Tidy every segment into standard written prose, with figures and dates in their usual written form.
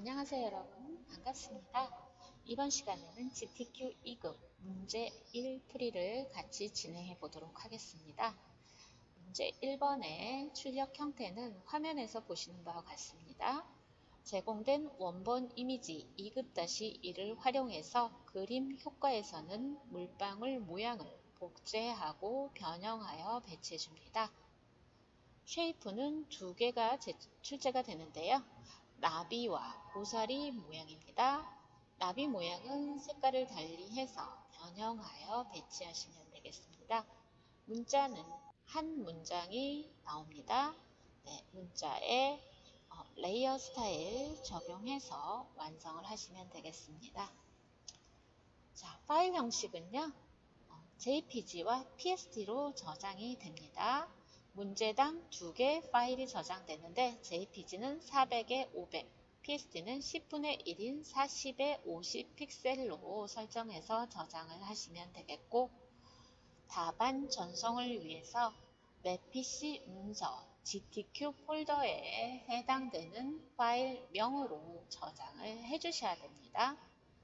안녕하세요 여러분, 반갑습니다. 이번 시간에는 GTQ 2급 문제 1 풀이를 같이 진행해 보도록 하겠습니다. 문제 1번의 출력 형태는 화면에서 보시는 바와 같습니다. 제공된 원본 이미지 2급-1을 활용해서 그림 효과에서는 물방울 모양을 복제하고 변형하여 배치해 줍니다. 쉐이프는 두 개가 출제가 되는데요. 나비와 고사리 모양입니다. 나비 모양은 색깔을 달리해서 변형하여 배치하시면 되겠습니다. 문자는 한 문장이 나옵니다. 네, 문자에 레이어 스타일 적용해서 완성을 하시면 되겠습니다. 자, 파일 형식은요. JPG와 PST로 저장이 됩니다. 문제당 2개 파일이 저장되는데 JPG는 400에 500, PST는 10분의 1인 40에 50 픽셀로 설정해서 저장을 하시면 되겠고, 답안 전송을 위해서 내 PC 문서 GTQ 폴더에 해당되는 파일명으로 저장을 해주셔야 됩니다.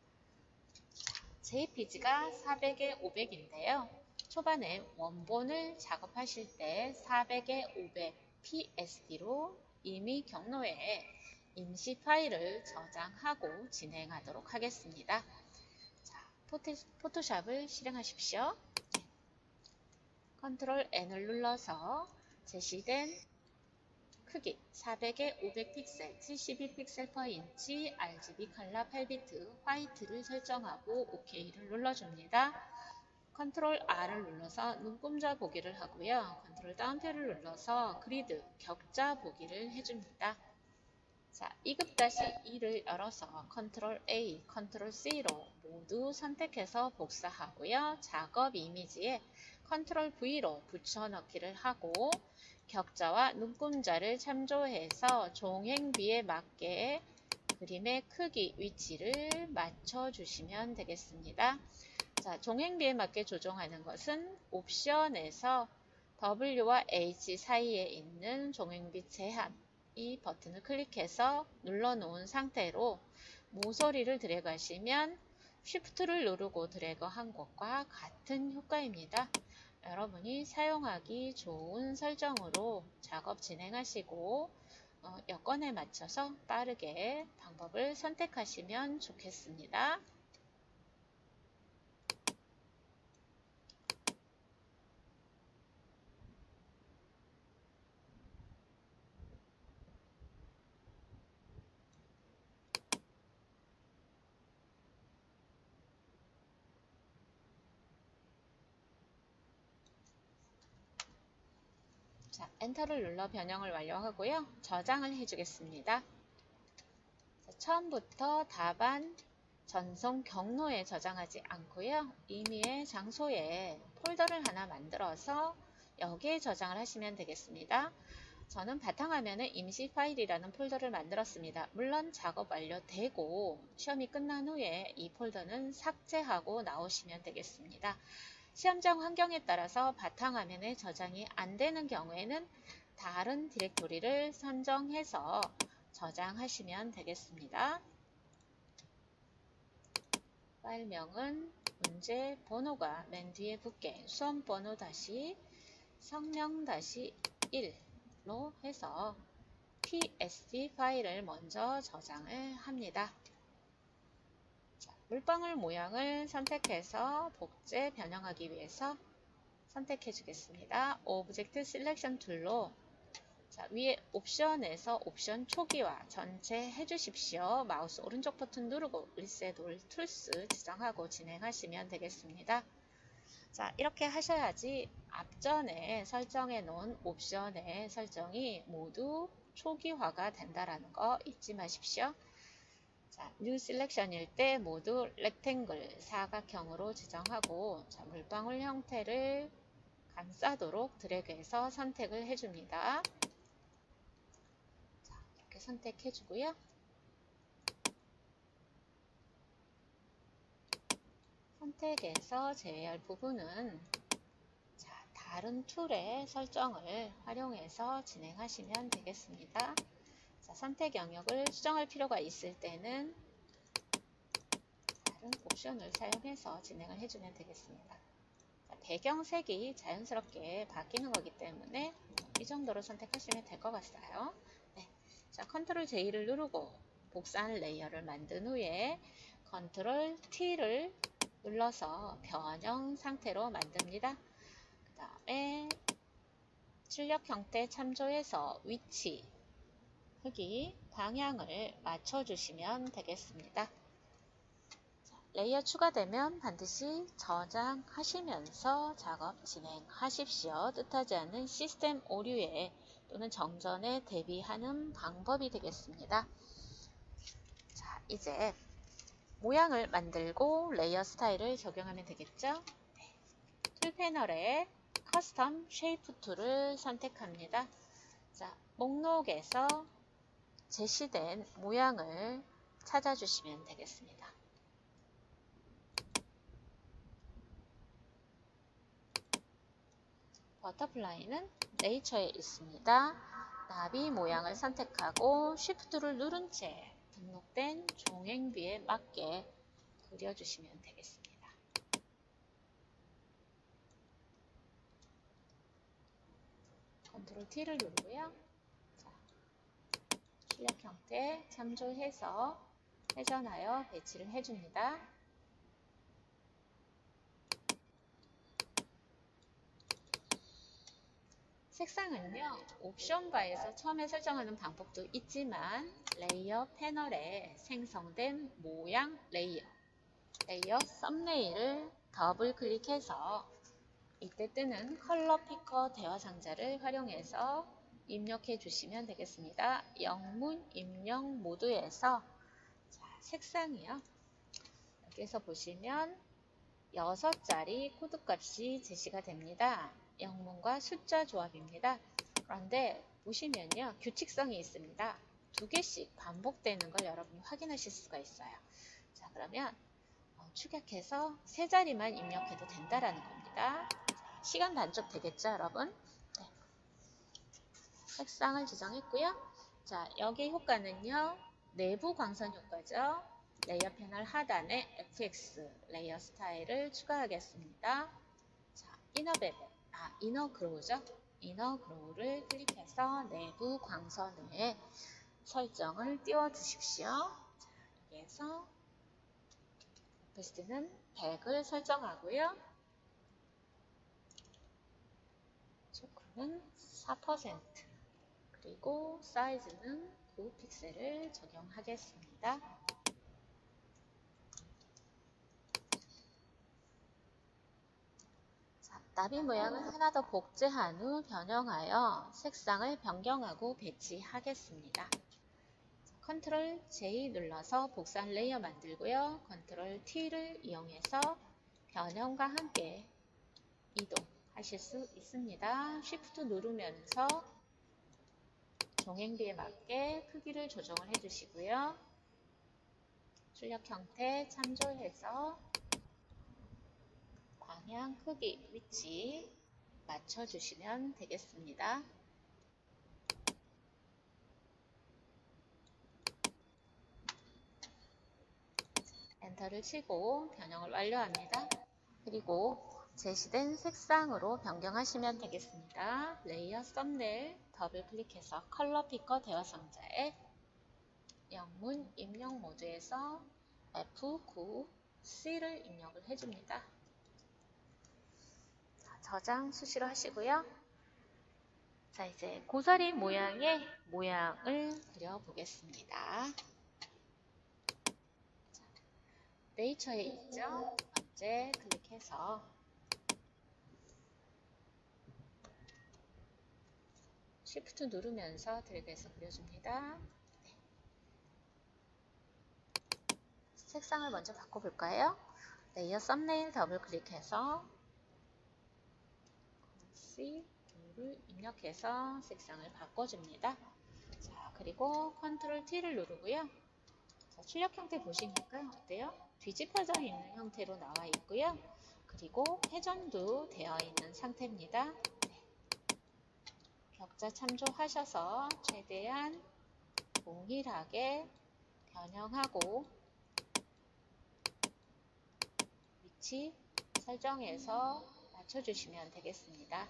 JPG가 400에 500인데요. 초반에 원본을 작업하실 때 400에 500 PSD로 이미 경로에 임시 파일을 저장하고 진행하도록 하겠습니다. 자, 포토샵을 실행하십시오. 컨트롤 N을 눌러서 제시된 크기 400에 500 픽셀, 72 픽셀 per 인치, RGB 컬러 8비트, 화이트를 설정하고 OK를 눌러줍니다. 컨트롤 R을 눌러서 눈금자 보기를 하고요. 컨트롤 다운표를 눌러서 그리드 격자 보기를 해줍니다. 자, 2급-2를 열어서 컨트롤 A, 컨트롤 C로 모두 선택해서 복사하고요. 작업 이미지에 컨트롤 V로 붙여넣기를 하고 격자와 눈금자를 참조해서 종횡비에 맞게 그림의 크기, 위치를 맞춰주시면 되겠습니다. 자, 종횡비에 맞게 조정하는 것은 옵션에서 W와 H 사이에 있는 종횡비 제한 이 버튼을 클릭해서 눌러놓은 상태로 모서리를 드래그하시면 Shift를 누르고 드래그한 것과 같은 효과입니다. 여러분이 사용하기 좋은 설정으로 작업 진행하시고 여건에 맞춰서 빠르게 방법을 선택하시면 좋겠습니다. 자, 엔터를 눌러 변형을 완료하고요. 저장을 해주겠습니다. 자, 처음부터 답안 전송 경로에 저장하지 않고요. 임의의 장소에 폴더를 하나 만들어서 여기에 저장을 하시면 되겠습니다. 저는 바탕화면에 임시 파일이라는 폴더를 만들었습니다. 물론 작업 완료되고 시험이 끝난 후에 이 폴더는 삭제하고 나오시면 되겠습니다. 시험장 환경에 따라서 바탕화면에 저장이 안 되는 경우에는 다른 디렉토리를 선정해서 저장하시면 되겠습니다. 파일명은 문제 번호가 맨 뒤에 붙게 수험번호 성명 1로 해서 PSD 파일을 먼저 저장을 합니다. 자, 물방울 모양을 선택해서 복제 변형하기 위해서 선택해 주겠습니다. 오브젝트 셀렉션 툴로 자, 위에 옵션에서 옵션 초기화 전체 해주십시오. 마우스 오른쪽 버튼 누르고 리셋 올 툴스 지정하고 진행하시면 되겠습니다. 자, 이렇게 하셔야지 앞전에 설정해 놓은 옵션의 설정이 모두 초기화가 된다라는 거 잊지 마십시오. 자, 뉴 셀렉션일 때 모두 렉탱글 사각형으로 지정하고 자, 물방울 형태를 감싸도록 드래그해서 선택을 해줍니다. 자, 이렇게 선택해주고요. 선택에서 제외할 부분은 자, 다른 툴의 설정을 활용해서 진행하시면 되겠습니다. 자, 선택 영역을 수정할 필요가 있을 때는 다른 옵션을 사용해서 진행을 해주면 되겠습니다. 자, 배경색이 자연스럽게 바뀌는 거기 때문에 이 정도로 선택하시면 될 것 같아요. 네. 자, 컨트롤 J를 누르고 복사한 레이어를 만든 후에 컨트롤 T를 눌러서 변형 상태로 만듭니다. 그 다음에 출력 형태 참조해서 위치, 크기, 방향을 맞춰주시면 되겠습니다. 레이어 추가되면 반드시 저장하시면서 작업 진행하십시오. 뜻하지 않은 시스템 오류에 또는 정전에 대비하는 방법이 되겠습니다. 자, 이제 모양을 만들고 레이어 스타일을 적용하면 되겠죠? 네. 툴 패널에 커스텀 쉐이프 툴을 선택합니다. 자, 목록에서 제시된 모양을 찾아주시면 되겠습니다. 버터플라이는 네이처에 있습니다. 나비 모양을 선택하고 쉬프트를 누른 채 등록된 종횡비에 맞게 그려주시면 되겠습니다. 컨트롤 T를 누르고요. 자, 출력 형태 참조해서 회전하여 배치를 해줍니다. 색상은요, 옵션 바에서 처음에 설정하는 방법도 있지만 레이어 패널에 생성된 모양 레이어 썸네일을 더블 클릭해서 이때 뜨는 컬러 피커 대화 상자를 활용해서 입력해 주시면 되겠습니다. 영문 입력 모드에서 자, 색상이요. 여기서 보시면 6자리 코드값이 제시가 됩니다. 영문과 숫자 조합입니다. 그런데 보시면요, 규칙성이 있습니다. 2개씩 반복되는 걸 여러분이 확인하실 수가 있어요. 자, 그러면 축약해서 3자리만 입력해도 된다라는 겁니다. 자, 시간 단축 되겠죠, 여러분? 네. 색상을 지정했고요. 자, 여기 효과는요, 내부 광선 효과죠. 레이어 패널 하단에 FX 레이어 스타일을 추가하겠습니다. 자, 이너 그로우죠. 이너 그로우를 클릭해서 내부 광선에 설정을 띄워 주십시오. 자, 여기에서 오퍼시티는 100을 설정하고요. 초크는 4%, 그리고 사이즈는 9픽셀을 적용하겠습니다. 나비 모양을 하나 더 복제한 후 변형하여 색상을 변경하고 배치하겠습니다. 컨트롤 J 눌러서 복사한 레이어 만들고요. 컨트롤 T를 이용해서 변형과 함께 이동하실 수 있습니다. 쉬프트 누르면서 종횡비에 맞게 크기를 조정을 해주시고요. 출력 형태 참조해서 방향, 크기, 위치 맞춰주시면 되겠습니다. 엔터를 치고 변형을 완료합니다. 그리고 제시된 색상으로 변경하시면 되겠습니다. 레이어 썸네일 더블 클릭해서 컬러 피커 대화 상자에 영문 입력 모드에서 F9C를 입력을 해줍니다. 저장 수시로 하시고요. 자, 이제 고사리 모양의 모양을 그려보겠습니다. 네이처에 있죠? 번째 클릭해서 쉬프트 누르면서 드래그해서 그려줍니다. 네. 색상을 먼저 바꿔볼까요? 레이어 썸네일 더블 클릭해서 C2를 입력해서 색상을 바꿔줍니다. 자, 그리고 컨트롤 T를 누르고요. 자, 출력 형태 보시니까 어때요? 뒤집혀져 있는 형태로 나와 있고요. 그리고 회전도 되어 있는 상태입니다. 네. 격자 참조하셔서 최대한 동일하게 변형하고 위치 설정해서 맞춰주시면 되겠습니다.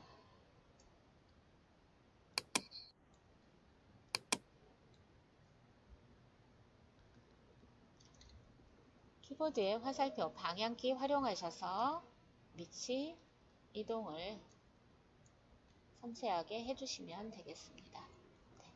키보드의 화살표 방향키 활용하셔서 위치 이동을 섬세하게 해주시면 되겠습니다. 네.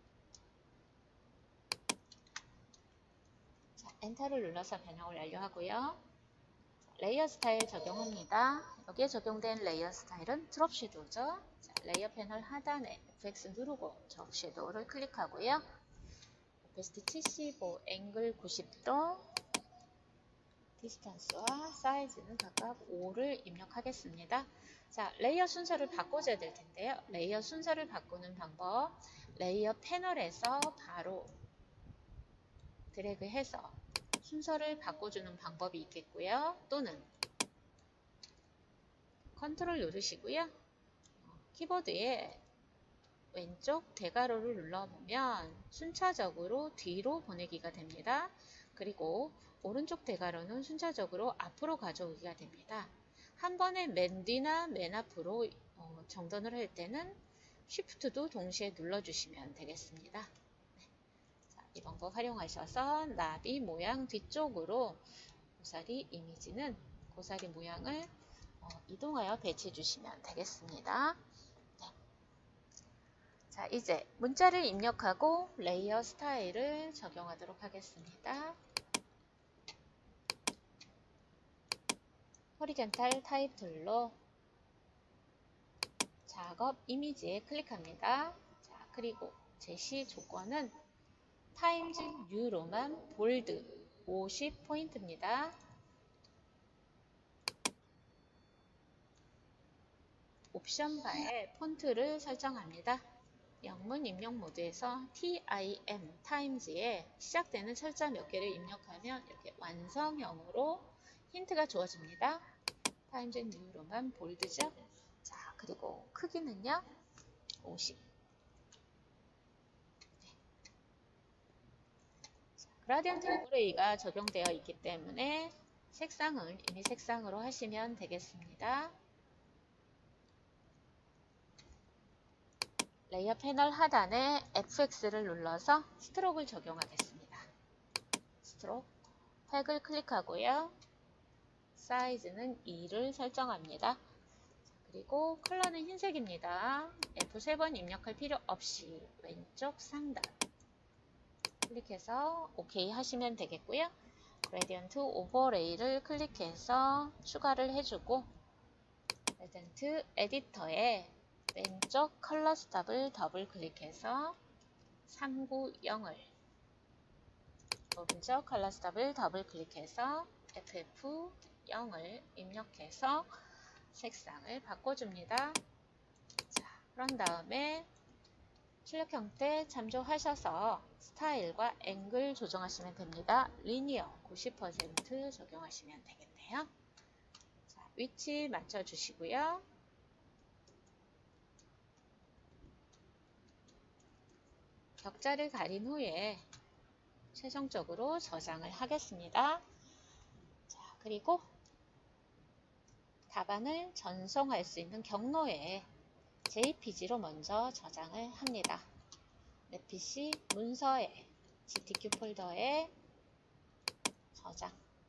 자, 엔터를 눌러서 변형을 완료하고요. 레이어 스타일 적용합니다. 여기에 적용된 레이어 스타일은 드롭 섀도우죠. 자, 레이어 패널 하단에 FX 누르고 드롭 섀도우를 클릭하고요. 오페시티 75, 앵글 90도, 디스턴스와 사이즈는 각각 5를 입력하겠습니다. 자, 레이어 순서를 바꿔줘야 될 텐데요. 레이어 순서를 바꾸는 방법, 레이어 패널에서 바로 드래그해서 순서를 바꿔주는 방법이 있겠고요. 또는 컨트롤 누르시고요. 키보드에 왼쪽 대괄호를 눌러보면 순차적으로 뒤로 보내기가 됩니다. 그리고 오른쪽 대괄호는 순차적으로 앞으로 가져오기가 됩니다. 한 번에 맨 뒤나 맨 앞으로 정돈을 할 때는 Shift도 동시에 눌러주시면 되겠습니다. 네. 자, 이 방법 활용하셔서 나비 모양 뒤쪽으로 고사리 이미지는 고사리 모양을 이동하여 배치해 주시면 되겠습니다. 네. 자, 이제 문자를 입력하고 레이어 스타일을 적용하도록 하겠습니다. 호리젠탈 타입 툴로 작업 이미지에 클릭합니다. 자, 그리고 제시 조건은 타임즈 뉴로만 볼드 50포인트입니다. 옵션 바에 폰트를 설정합니다. 영문 입력 모드에서 TIM, 타임즈에 시작되는 철자 몇 개를 입력하면 이렇게 완성형으로 힌트가 주어집니다. 타임즈 뉴로만 볼드죠. 자, 그리고 크기는요, 50. 네. 자, 그라디언트 오버레이가 적용되어 있기 때문에 색상은 이미 색상으로 하시면 되겠습니다. 레이어 패널 하단에 FX를 눌러서 스트로크를 적용하겠습니다. 스트로크 획을 클릭하고요. 사이즈는 2를 설정합니다. 그리고 컬러는 흰색입니다. F3번 입력할 필요 없이 왼쪽 상단 클릭해서 OK 하시면 되겠고요. 그레디언트 오버레이를 클릭해서 추가를 해주고 그레디언트 에디터에 왼쪽 컬러 스탑을 더블 클릭해서 390을 오른쪽 컬러 스탑을 더블 클릭해서 FF0을 입력해서 색상을 바꿔줍니다. 자, 그런 다음에 출력 형태 참조하셔서 스타일과 앵글 조정하시면 됩니다. 리니어 90% 적용하시면 되겠네요. 자, 위치 맞춰주시고요. 격자를 가린 후에 최종적으로 저장을 하겠습니다. 자, 그리고 답안을 전송할 수 있는 경로에 JPG로 먼저 저장을 합니다. 내 PC 문서에 GTQ 폴더에 저장.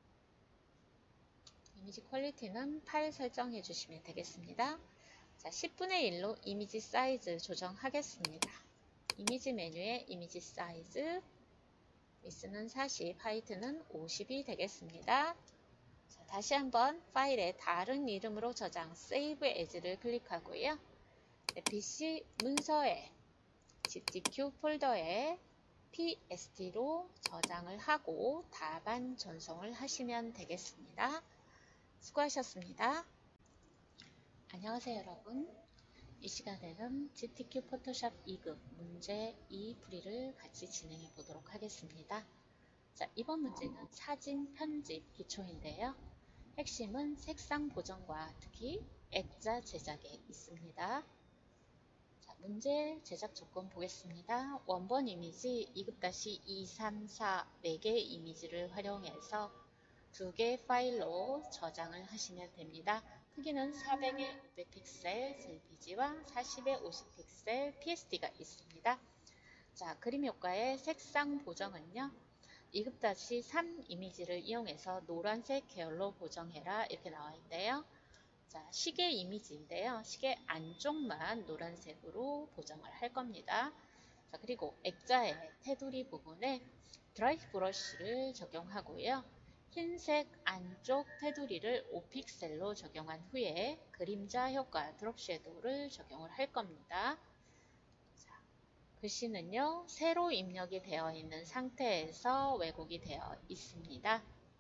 이미지 퀄리티는 8 설정해 주시면 되겠습니다. 자, 10분의 1로 이미지 사이즈 조정하겠습니다. 이미지 메뉴에 이미지 사이즈, 위스는 40, 하이트는 50이 되겠습니다. 자, 다시 한번 파일에 다른 이름으로 저장, Save As를 클릭하고요. 내 PC 문서에 GTQ 폴더에 PST로 저장을 하고 답안 전송을 하시면 되겠습니다. 수고하셨습니다. 안녕하세요 여러분. 이 시간에는 GTQ 포토샵 2급 문제 2 풀이를 같이 진행해 보도록 하겠습니다. 자, 이번 문제는 사진 편집 기초인데요. 핵심은 색상 보정과 특히 액자 제작에 있습니다. 자, 문제 제작 조건 보겠습니다. 원본 이미지 2급-2, 3, 4 4개의 이미지를 활용해서 2개의 파일로 저장을 하시면 됩니다. 크기는 400에 500픽셀 JPG와 40에 50픽셀 PSD가 있습니다. 자, 그림 효과의 색상 보정은요. 2급-3 이미지를 이용해서 노란색 계열로 보정해라 이렇게 나와 있는데요. 자, 시계 이미지인데요. 시계 안쪽만 노란색으로 보정을 할 겁니다. 자, 그리고 액자의 테두리 부분에 드라이 브러쉬를 적용하고요. 흰색 안쪽 테두리를 5픽셀로 적용한 후에 그림자 효과 드롭 섀도우를 적용을 할 겁니다. 자, 글씨는요, 새로 입력이 되어 있는 상태에서 왜곡이 되어 있습니다.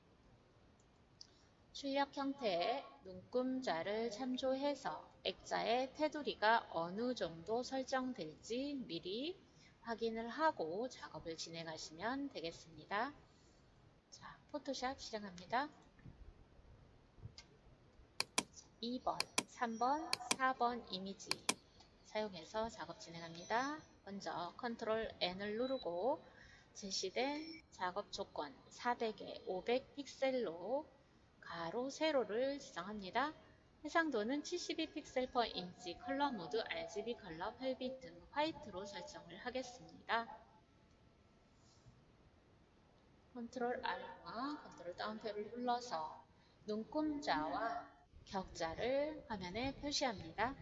출력 형태의 눈금자를 참조해서 액자의 테두리가 어느 정도 설정될지 미리 확인을 하고 작업을 진행하시면 되겠습니다. 자, 포토샵 실행합니다. 2번, 3번, 4번 이미지 사용해서 작업 진행합니다. 먼저 컨트롤 N을 누르고 제시된 작업 조건 400에 500 픽셀로 가로, 세로를 지정합니다. 해상도는 72픽셀 per 인치, 컬러 모드 RGB 컬러 8비트 화이트로 설정을 하겠습니다. 컨트롤 R과 컨트롤 다운표를 눌러서 눈금자와 격자를 화면에 표시합니다.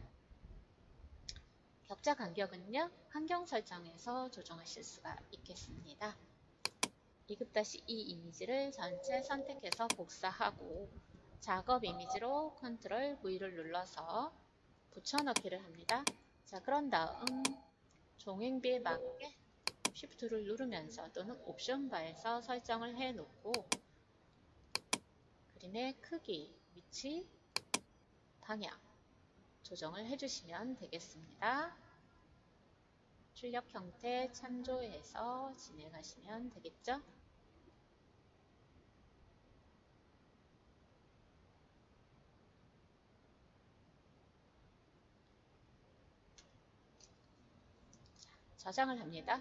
격자 간격은요, 환경 설정에서 조정하실 수가 있겠습니다. 2급-2 이미지를 전체 선택해서 복사하고 작업 이미지로 컨트롤 V를 눌러서 붙여넣기를 합니다. 자, 그런 다음 종횡비에 맞게 Shift를 누르면서 또는 옵션 바에서 설정을 해 놓고 그림의 크기, 위치, 방향 조정을 해주시면 되겠습니다. 출력 형태 참조해서 진행하시면 되겠죠? 저장을 합니다.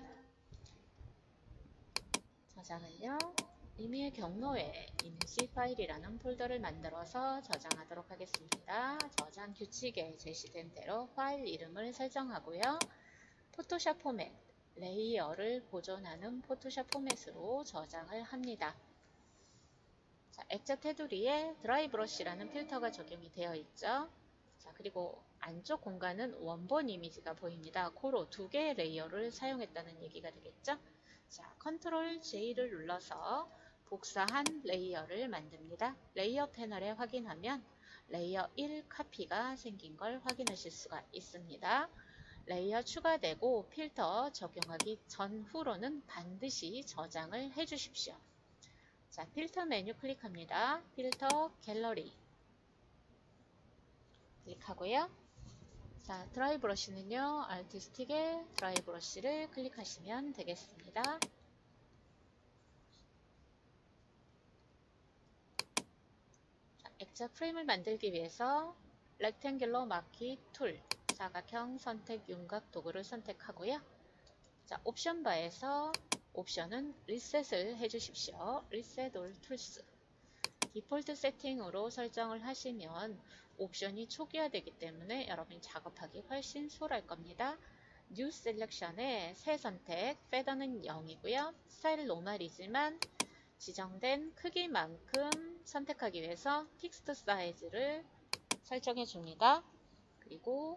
저장은요, 이메일 경로에 임시 파일이라는 폴더를 만들어서 저장하도록 하겠습니다. 저장 규칙에 제시된 대로 파일 이름을 설정하고요. 포토샵 포맷, 레이어를 보존하는 포토샵 포맷으로 저장을 합니다. 자, 액자 테두리에 드라이 브러쉬라는 필터가 적용이 되어 있죠. 자, 그리고 안쪽 공간은 원본 이미지가 보입니다. 고로 2개의 레이어를 사용했다는 얘기가 되겠죠. 자, 컨트롤 J를 눌러서 복사한 레이어를 만듭니다. 레이어 패널에 확인하면 레이어 1 카피가 생긴 걸 확인하실 수가 있습니다. 레이어 추가되고 필터 적용하기 전후로는 반드시 저장을 해 주십시오. 자, 필터 메뉴 클릭합니다. 필터 갤러리 클릭하고요. 자, 드라이 브러쉬는요, Alt 스틱에 드라이 브러쉬를 클릭하시면 되겠습니다. 자, 액자 프레임을 만들기 위해서 렉탱귤러 마키 툴, 사각형 선택 윤곽 도구를 선택하고요. 자, 옵션 바에서 옵션은 리셋을 해주십시오. 리셋 올 툴스. 디폴트 세팅으로 설정을 하시면 옵션이 초기화되기 때문에 여러분이 작업하기 훨씬 수월할 겁니다. 뉴 셀렉션에 새 선택, 패더는 0이고요. 스타일 노멀이지만 지정된 크기만큼 선택하기 위해서 텍스트 사이즈를 설정해 줍니다. 그리고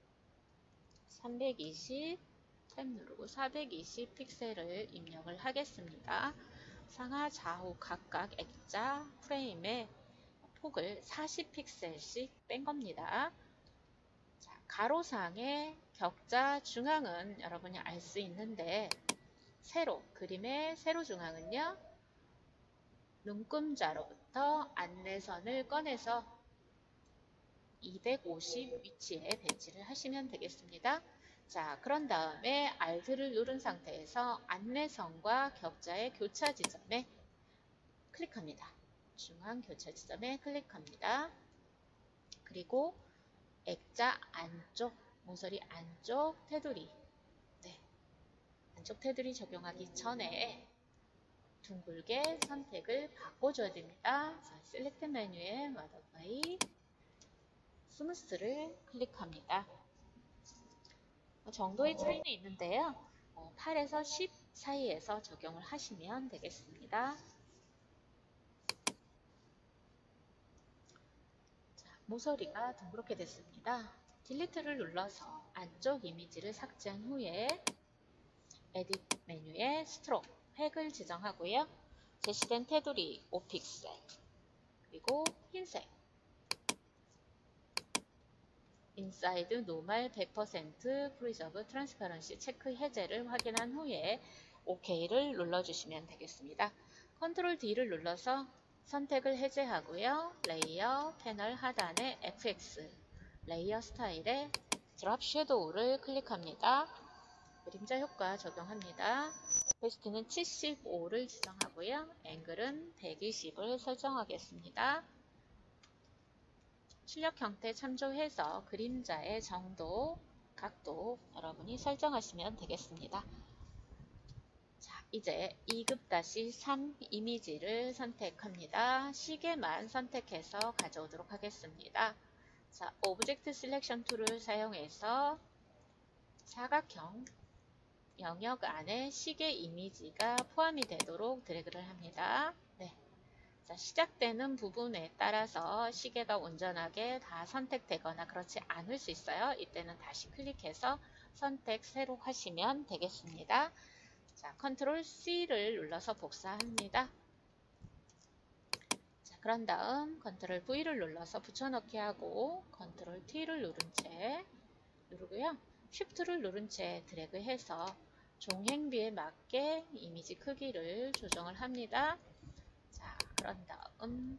320 탭 누르고 420 픽셀을 입력을 하겠습니다. 상하 좌우 각각 액자 프레임의 폭을 40픽셀씩 뺀 겁니다. 자, 가로상의 격자 중앙은 여러분이 알 수 있는데 세로, 그림의 세로 중앙은요, 눈금자로부터 안내선을 꺼내서 250 위치에 배치를 하시면 되겠습니다. 자, 그런 다음에 Alt를 누른 상태에서 안내선과 격자의 교차 지점에 클릭합니다. 중앙 교차 지점에 클릭합니다. 그리고 액자 안쪽 모서리 안쪽 테두리, 네, 안쪽 테두리 적용하기 전에 둥글게 선택을 바꿔줘야 됩니다. 자, 셀렉트 메뉴에 모디파이 스무스를 클릭합니다. 정도의 차이는 있는데요. 8에서 10 사이에서 적용을 하시면 되겠습니다. 자, 모서리가 둥그렇게 됐습니다. 딜리트를 눌러서 안쪽 이미지를 삭제한 후에 에딧 메뉴에 스트로크, 획을 지정하고요. 제시된 테두리 5픽셀, 그리고 흰색, 인사이드 노멀 100% 프리저브 트랜스퍼런시 체크 해제를 확인한 후에 OK를 눌러주시면 되겠습니다. 컨트롤 D를 눌러서 선택을 해제하고요. 레이어 패널 하단에 FX, 레이어 스타일에 드롭 섀도우를 클릭합니다. 그림자 효과 적용합니다. 베스트는 75를 지정하고요. 앵글은 120을 설정하겠습니다. 출력 형태 참조해서 그림자의 정도, 각도 여러분이 설정하시면 되겠습니다. 자, 이제 2급-3 이미지를 선택합니다. 시계만 선택해서 가져오도록 하겠습니다. 자, 오브젝트 셀렉션 툴을 사용해서 사각형 영역 안에 시계 이미지가 포함이 되도록 드래그를 합니다. 네. 자, 시작되는 부분에 따라서 시계가 온전하게 다 선택되거나 그렇지 않을 수 있어요. 이때는 다시 클릭해서 선택 새로 하시면 되겠습니다. 자, 컨트롤 C를 눌러서 복사합니다. 자, 그런 다음 컨트롤 V를 눌러서 붙여넣기 하고 컨트롤 T를 누른 채 누르고요. 쉬프트를 누른 채 드래그해서 종횡비에 맞게 이미지 크기를 조정을 합니다. 자, 그런 다음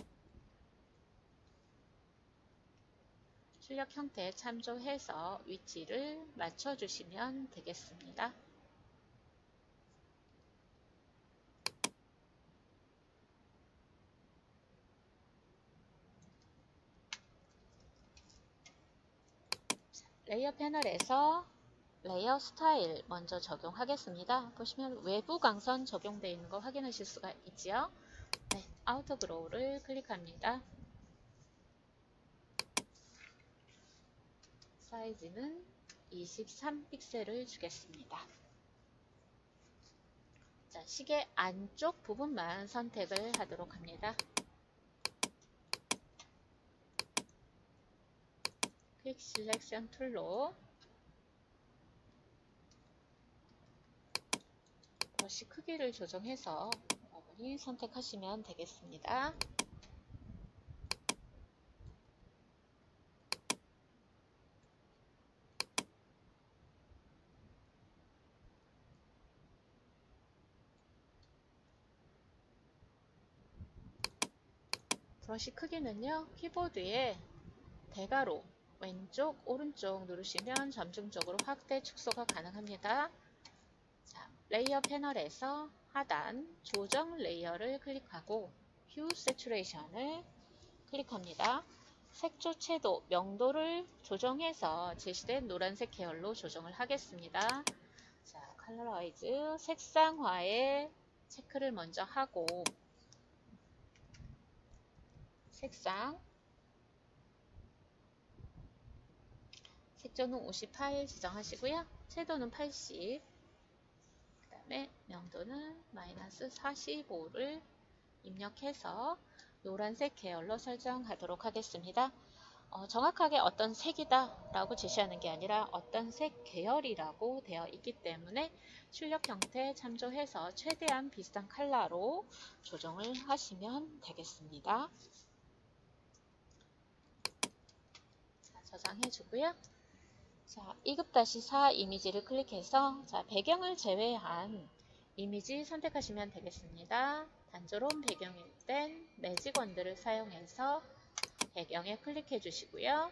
출력 형태 참조해서 위치를 맞춰주시면 되겠습니다. 레이어 패널에서 레이어 스타일 먼저 적용하겠습니다. 보시면 외부 광선 적용되어 있는 거 확인하실 수가 있지요. 네, 아우터 그로우를 클릭합니다. 사이즈는 23픽셀을 주겠습니다. 자, 시계 안쪽 부분만 선택을 하도록 합니다. 퀵 셀렉션 툴로 브러쉬 크기를 조정해서 여러분이 선택하시면 되겠습니다. 브러쉬 크기는요, 키보드에 대괄호 왼쪽 오른쪽 누르시면 점진적으로 확대 축소가 가능합니다. 자, 레이어 패널에서 하단 조정 레이어를 클릭하고 휴 세츄레이션을 클릭합니다. 색조 채도 명도를 조정해서 제시된 노란색 계열로 조정을 하겠습니다. 자, 컬러라이즈 색상화에 체크를 먼저 하고 색상 색조는 58 지정하시고요. 채도는 80, 그 다음에 명도는 마이너스 45를 입력해서 노란색 계열로 설정하도록 하겠습니다. 정확하게 어떤 색이다 라고 제시하는 게 아니라 어떤 색 계열이라고 되어 있기 때문에 출력 형태 참조해서 최대한 비슷한 컬러로 조정을 하시면 되겠습니다. 자, 저장해 주고요. 자, 2급-4 이미지를 클릭해서 자, 배경을 제외한 이미지 선택하시면 되겠습니다. 단조로운 배경일 땐 매직 원드를 사용해서 배경에 클릭해 주시고요.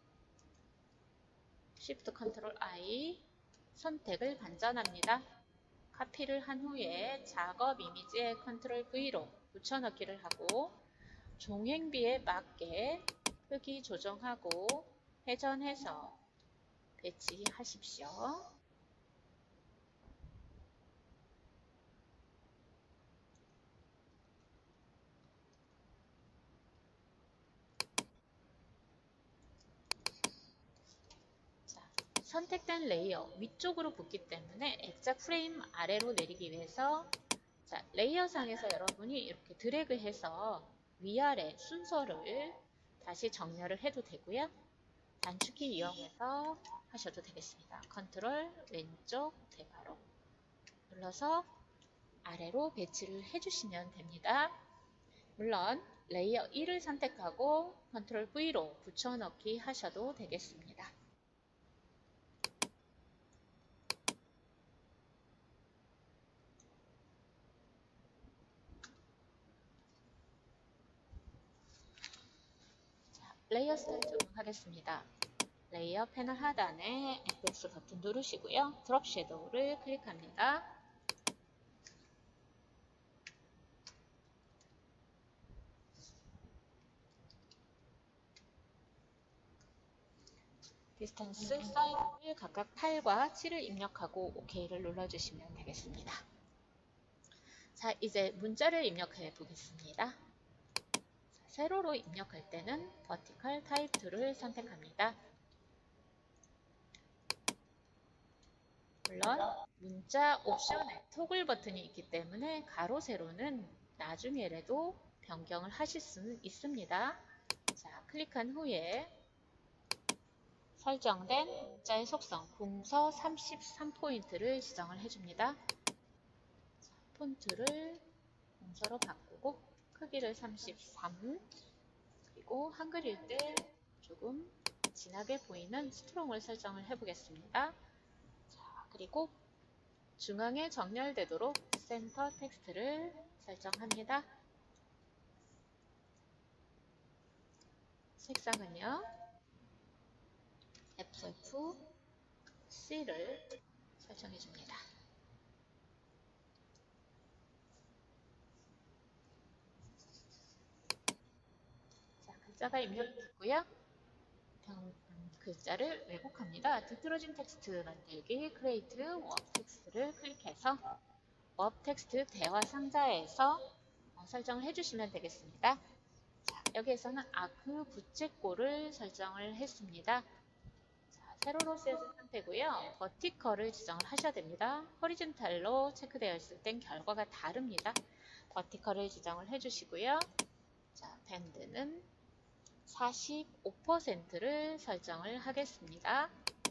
Shift Ctrl I 선택을 반전합니다. 카피를 한 후에 작업 이미지에 Ctrl V로 붙여넣기를 하고 종횡비에 맞게 크기 조정하고 회전해서 배치하십시오. 자, 선택된 레이어 위쪽으로 붙기 때문에 액자 프레임 아래로 내리기 위해서 자, 레이어 상에서 여러분이 이렇게 드래그해서 위아래 순서를 다시 정렬을 해도 되고요. 단축키 이용해서 하셔도 되겠습니다. 컨트롤 왼쪽 대괄호 눌러서 아래로 배치를 해주시면 됩니다. 물론 레이어 1을 선택하고 컨트롤 V로 붙여넣기 하셔도 되겠습니다. 자, 레이어 스타일 적용하겠습니다. 레이어 패널 하단에 FX 버튼 누르시고요. 드롭 섀도우를 클릭합니다. 디스턴스 사이즈를 각각 8과 7을 입력하고 OK를 눌러주시면 되겠습니다. 자, 이제 문자를 입력해 보겠습니다. 자, 세로로 입력할 때는 버티컬 타입 2를 선택합니다. 물론 문자 옵션에 토글 버튼이 있기 때문에 가로 세로는 나중에라도 변경을 하실 수 있습니다. 자, 클릭한 후에 설정된 문자의 속성 궁서 33포인트를 지정을 해줍니다. 자, 폰트를 궁서로 바꾸고 크기를 33 그리고 한글일 때 조금 진하게 보이는 스트롱을 설정을 해보겠습니다. 자, 그리고 중앙에 정렬되도록 센터 텍스트를 설정합니다. 색상은요 FFC를 설정해 줍니다. 자, 글자가 입력이 됐고요. 글자를 왜곡합니다. 뒤틀어진 텍스트 만들기 크리에이트 워크 텍스트를 클릭해서 워크 텍스트 대화 상자에서 설정을 해주시면 되겠습니다. 자, 여기에서는 아크 부채꼴을 설정을 했습니다. 자, 세로로 쓰여진 상태고요. 버티컬을 지정을 하셔야 됩니다. 허리즌탈로 체크되어 있을 땐 결과가 다릅니다. 버티컬을 지정을 해주시고요. 자, 밴드는 45%를 설정을 하겠습니다.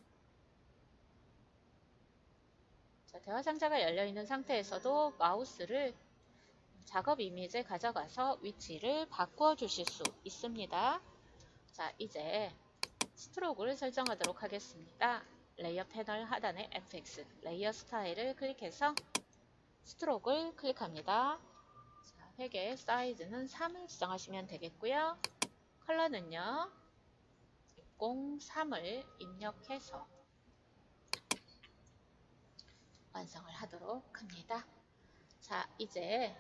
자, 대화 상자가 열려있는 상태에서도 마우스를 작업 이미지에 가져가서 위치를 바꾸어 주실 수 있습니다. 자, 이제 스트로크를 설정하도록 하겠습니다. 레이어 패널 하단에 FX 레이어 스타일을 클릭해서 스트로크를 클릭합니다. 자, 회계 사이즈는 3을 지정하시면 되겠고요. 컬러는요 603을 입력해서 완성을 하도록 합니다. 자, 이제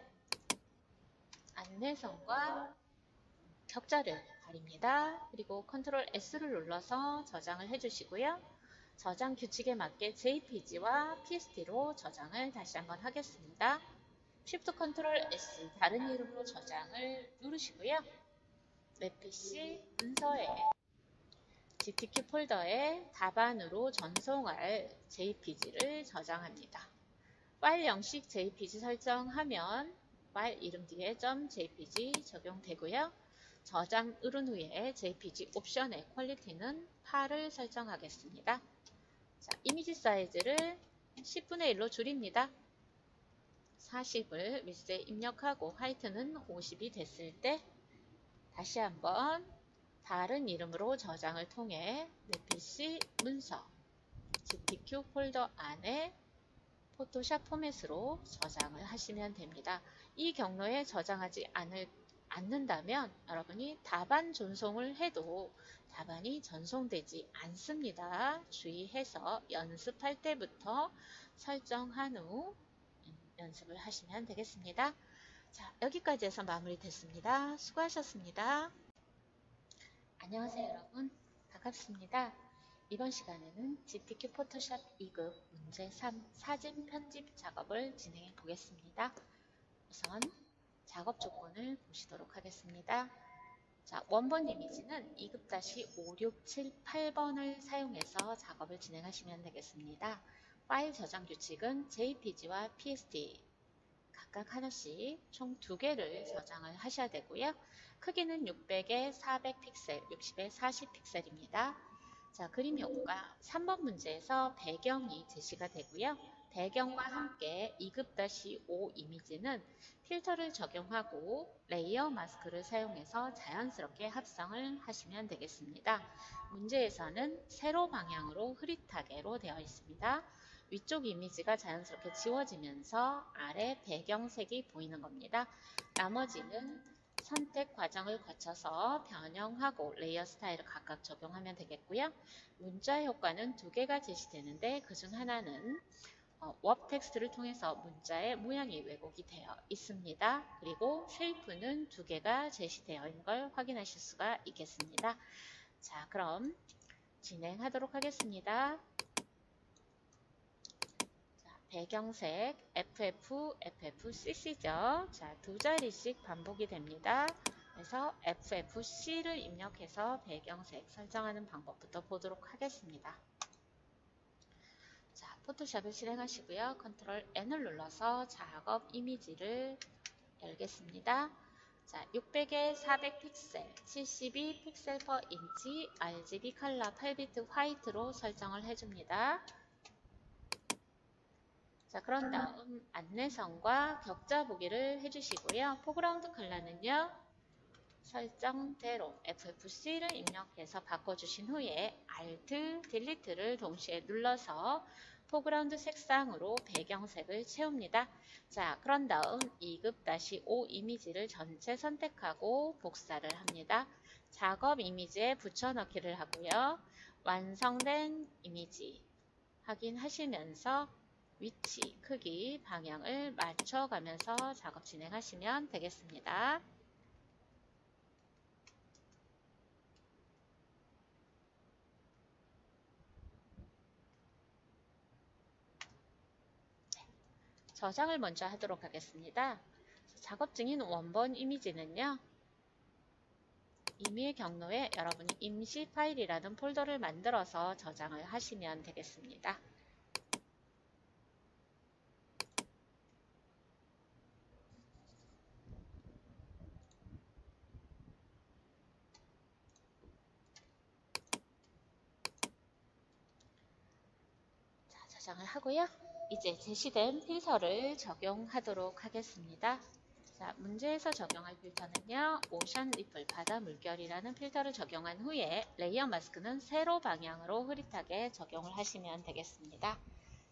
안내선과 격자를 가립니다. 그리고 컨트롤 S를 눌러서 저장을 해주시고요. 저장 규칙에 맞게 JPG와 PST로 저장을 다시 한번 하겠습니다. Shift 컨트롤 S 다른 이름으로 저장을 누르시고요. 내 PC 문서에 GTK 폴더에 답안으로 전송할 JPG를 저장합니다. 파일 형식 JPG 설정하면 파일 이름 뒤에 .jpg 적용되고요. 저장 누른 후에 JPG 옵션의 퀄리티는 8을 설정하겠습니다. 자, 이미지 사이즈를 10분의 1로 줄입니다. 40을 밑에 입력하고 화이트는 50이 됐을 때 다시 한번 다른 이름으로 저장을 통해 내 PC 문서 GTK 폴더 안에 포토샵 포맷으로 저장을 하시면 됩니다. 이 경로에 저장하지 않는다면 여러분이 답안 전송을 해도 답안이 전송되지 않습니다. 주의해서 연습할 때부터 설정한 후 연습을 하시면 되겠습니다. 자, 여기까지 해서 마무리됐습니다. 수고하셨습니다. 안녕하세요 여러분, 반갑습니다. 이번 시간에는 GTK 포토샵 2급 문제 3 사진 편집 작업을 진행해 보겠습니다. 우선 작업 조건을 보시도록 하겠습니다. 자, 원본 이미지는 2급-5, 6, 7, 8번을 사용해서 작업을 진행하시면 되겠습니다. 파일 저장 규칙은 JPG와 PSD 각각 하나씩 총 2개를 저장을 하셔야 되고요. 크기는 600에 400픽셀, 60에 40픽셀입니다. 자, 그림 요구가 3번 문제에서 배경이 제시가 되고요. 배경과 함께 2급-5 이미지는 필터를 적용하고 레이어 마스크를 사용해서 자연스럽게 합성을 하시면 되겠습니다. 문제에서는 세로 방향으로 흐릿하게로 되어 있습니다. 위쪽 이미지가 자연스럽게 지워지면서 아래 배경색이 보이는 겁니다. 나머지는 선택 과정을 거쳐서 변형하고 레이어 스타일을 각각 적용하면 되겠고요. 문자 효과는 2개가 제시되는데 그중 하나는 웹 텍스트를 통해서 문자의 모양이 왜곡이 되어 있습니다. 그리고 쉐이프는 2개가 제시되어 있는 걸 확인하실 수가 있겠습니다. 자, 그럼 진행하도록 하겠습니다. 배경색 FF, FFCC죠. 자, 2자리씩 반복이 됩니다. 그래서 FFC를 입력해서 배경색 설정하는 방법부터 보도록 하겠습니다. 자, 포토샵을 실행하시고요. 컨트롤 N을 눌러서 작업 이미지를 열겠습니다. 자, 600에 400픽셀, 72 픽셀 per 인치, RGB 컬러 8비트 화이트로 설정을 해줍니다. 자, 그런 다음 안내선과 격자 보기를 해주시고요. 포그라운드 컬러는요, 설정대로 FFC를 입력해서 바꿔주신 후에 Alt, Delete를 동시에 눌러서 포그라운드 색상으로 배경색을 채웁니다. 자, 그런 다음 2급-5 이미지를 전체 선택하고 복사를 합니다. 작업 이미지에 붙여넣기를 하고요. 완성된 이미지 확인하시면서 위치, 크기, 방향을 맞춰가면서 작업 진행하시면 되겠습니다. 저장을 먼저 하도록 하겠습니다. 작업 중인 원본 이미지는요, 임의 경로에 여러분이 임시 파일이라는 폴더를 만들어서 저장을 하시면 되겠습니다. 저장을 하고요. 이제 제시된 필터를 적용하도록 하겠습니다. 자, 문제에서 적용할 필터는요, 오션 리플, 바다 물결이라는 필터를 적용한 후에 레이어 마스크는 세로 방향으로 흐릿하게 적용을 하시면 되겠습니다.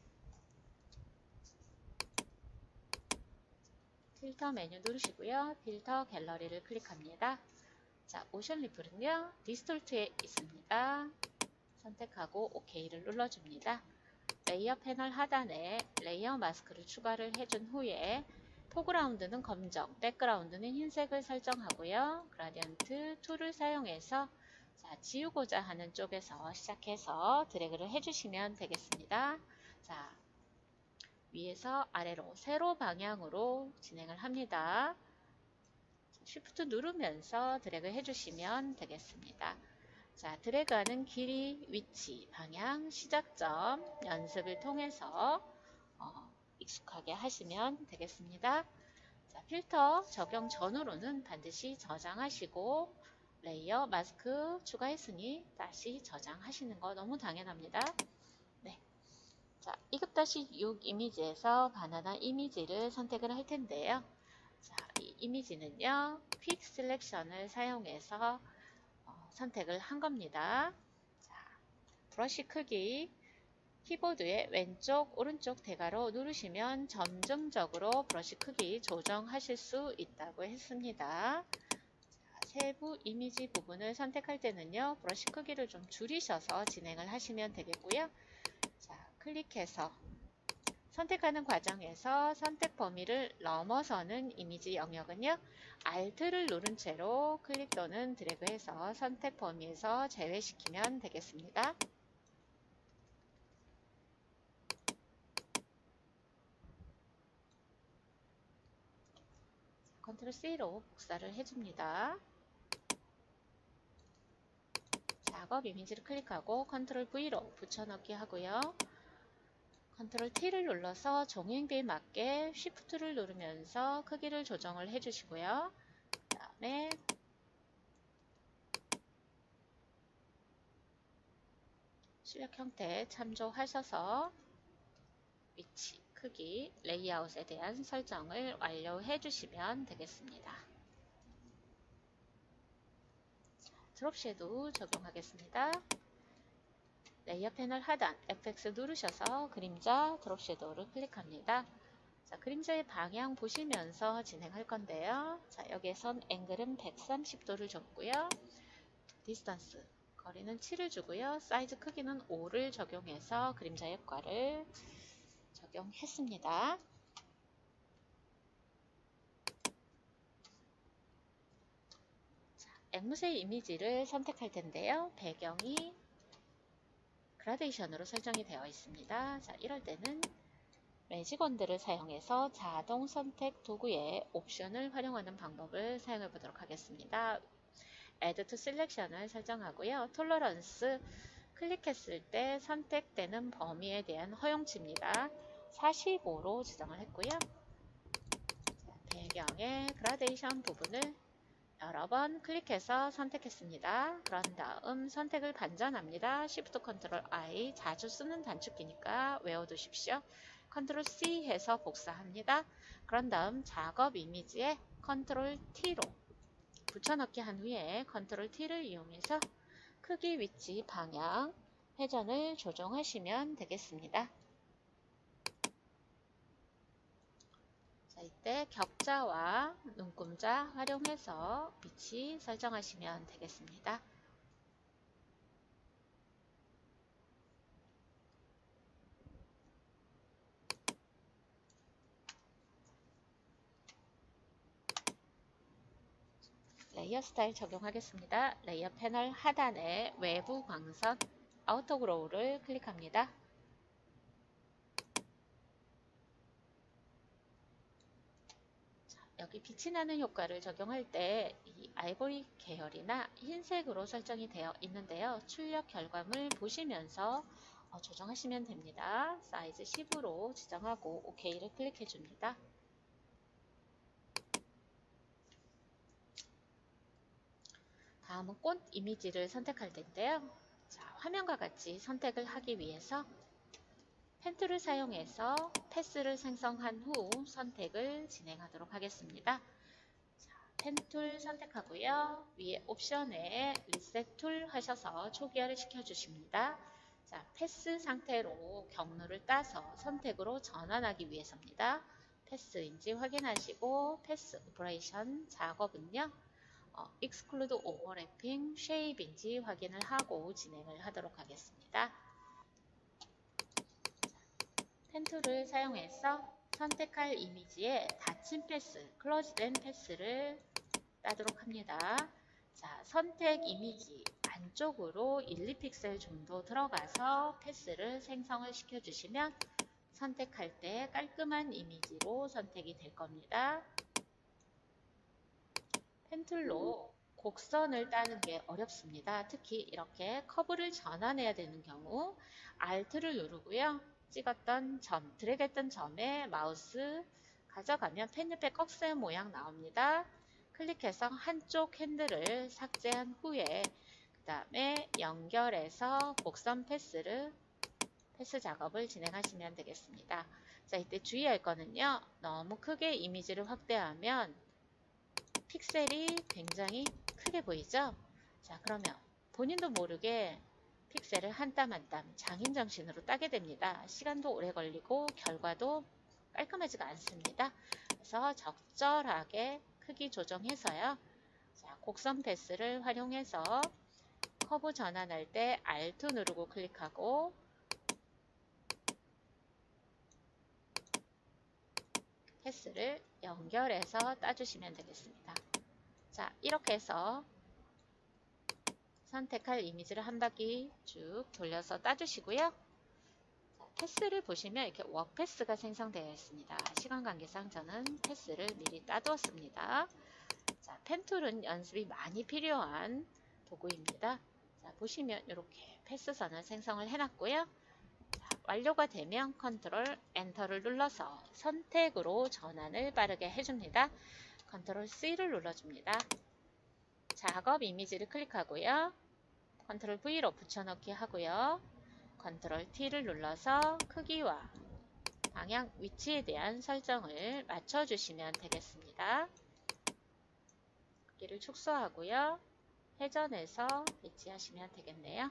필터 메뉴 누르시고요. 필터 갤러리를 클릭합니다. 자, 오션 리플은요, 디스톨트에 있습니다. 선택하고 OK를 눌러줍니다. 레이어 패널 하단에 레이어 마스크를 추가를 해준 후에 포그라운드는 검정, 백그라운드는 흰색을 설정하고요. 그라디언트 툴을 사용해서 자, 지우고자 하는 쪽에서 시작해서 드래그를 해주시면 되겠습니다. 자, 위에서 아래로 세로 방향으로 진행을 합니다. 쉬프트 누르면서 드래그 해주시면 되겠습니다. 자, 드래그하는 길이, 위치, 방향, 시작점 연습을 통해서 익숙하게 하시면 되겠습니다. 자, 필터 적용 전후로는 반드시 저장하시고 레이어 마스크 추가했으니 다시 저장하시는 거 너무 당연합니다. 네. 자, 2급-6 이미지에서 바나나 이미지를 선택을 할 텐데요. 자, 이 이미지는요, 퀵 셀렉션을 사용해서 선택을 한 겁니다. 자, 브러쉬 크기 키보드의 왼쪽 오른쪽 대괄호 누르시면 점점적으로 브러쉬 크기 조정하실 수 있다고 했습니다. 자, 세부 이미지 부분을 선택할 때는요, 브러쉬 크기를 좀 줄이셔서 진행을 하시면 되겠고요. 자, 클릭해서 선택하는 과정에서 선택 범위를 넘어서는 이미지 영역은요, Alt를 누른 채로 클릭 또는 드래그해서 선택 범위에서 제외시키면 되겠습니다. 컨트롤 C로 복사를 해줍니다. 작업 이미지를 클릭하고 컨트롤 V로 붙여넣기 하고요. 컨트롤 T를 눌러서 종이행비에 맞게 Shift를 누르면서 크기를 조정을 해주시고요. 그 다음에 출력 형태 참조하셔서 위치, 크기, 레이아웃에 대한 설정을 완료해 주시면 되겠습니다. 드롭 섀도우 적용하겠습니다. 레이어 패널 하단 FX 누르셔서 그림자 드롭 섀도우를 클릭합니다. 자, 그림자의 방향 보시면서 진행할 건데요. 자, 여기에선 앵글은 130도를 줬고요. 디스턴스 거리는 7을 주고요. 사이즈 크기는 5를 적용해서 그림자 효과를 적용했습니다. 자, 앵무새 이미지를 선택할 텐데요. 배경이 그라데이션으로 설정이 되어 있습니다. 자, 이럴 때는 매직원들을 사용해서 자동 선택 도구의 옵션을 활용하는 방법을 사용해 보도록 하겠습니다. Add to Selection을 설정하고요. 톨러런스 클릭했을 때 선택되는 범위에 대한 허용치입니다. 45로 지정을 했고요. 배경의 그라데이션 부분을 여러 번 클릭해서 선택했습니다. 그런 다음 선택을 반전합니다. Shift Ctrl I 자주 쓰는 단축키니까 외워두십시오. Ctrl C 해서 복사합니다. 그런 다음 작업 이미지에 Ctrl T로 붙여넣기 한 후에 Ctrl T를 이용해서 크기, 위치, 방향, 회전을 조정하시면 되겠습니다. 자, 이때 격자와 눈금자 활용해서 위치 설정하시면 되겠습니다. 레이어 스타일 적용하겠습니다. 레이어 패널 하단에 외부 광선 아우터 그로우를 클릭합니다. 여기 빛이 나는 효과를 적용할 때 이 아이보리 계열이나 흰색으로 설정이 되어 있는데요. 출력 결과물 보시면서 조정하시면 됩니다. 사이즈 10으로 지정하고 OK를 클릭해 줍니다. 다음은 꽃 이미지를 선택할 텐데요. 자, 화면과 같이 선택을 하기 위해서 펜 툴을 사용해서 패스를 생성한 후 선택을 진행하도록 하겠습니다. 펜 툴 선택하고요. 위에 옵션에 리셋 툴 하셔서 초기화를 시켜주십니다. 자, 패스 상태로 경로를 따서 선택으로 전환하기 위해서입니다. 패스인지 확인하시고 패스 오퍼레이션 작업은요. Exclude Overlapping Shape인지 확인을 하고 진행을 하도록 하겠습니다. 펜 툴을 사용해서 선택할 이미지에 닫힌 패스, 클로즈된 패스를 따도록 합니다. 자, 선택 이미지 안쪽으로 1, 2픽셀 정도 들어가서 패스를 생성을 시켜주시면 선택할 때 깔끔한 이미지로 선택이 될 겁니다. 펜 툴로 곡선을 따는 게 어렵습니다. 특히 이렇게 커브를 전환해야 되는 경우 Alt를 누르고요. 찍었던 점, 드래그했던 점에 마우스 가져가면 펜 옆에 꺽쇠 모양 나옵니다. 클릭해서 한쪽 핸들을 삭제한 후에 그 다음에 연결해서 곡선 패스 작업을 진행하시면 되겠습니다. 자, 이때 주의할 거는요. 너무 크게 이미지를 확대하면 픽셀이 굉장히 크게 보이죠? 자, 그러면 본인도 모르게 픽셀을 한 땀 한 땀 장인정신으로 따게 됩니다. 시간도 오래 걸리고 결과도 깔끔하지가 않습니다. 그래서 적절하게 크기 조정해서요. 자, 곡선 패스를 활용해서 커브 전환할 때 Alt 누르고 클릭하고 패스를 연결해서 따주시면 되겠습니다. 자, 이렇게 해서 선택할 이미지를 한 바퀴 쭉 돌려서 따주시고요. 자, 패스를 보시면 이렇게 워크 패스가 생성되어 있습니다. 시간 관계상 저는 패스를 미리 따두었습니다. 자, 펜툴은 연습이 많이 필요한 도구입니다. 자, 보시면 이렇게 패스선을 생성을 해놨고요. 자, 완료가 되면 컨트롤 엔터를 눌러서 선택으로 전환을 빠르게 해줍니다. 컨트롤 C를 눌러줍니다. 작업 이미지를 클릭하고요. 컨트롤 V로 붙여넣기 하고요. 컨트롤 T를 눌러서 크기와 방향, 위치에 대한 설정을 맞춰주시면 되겠습니다. 크기를 축소하고요. 회전해서 배치하시면 되겠네요.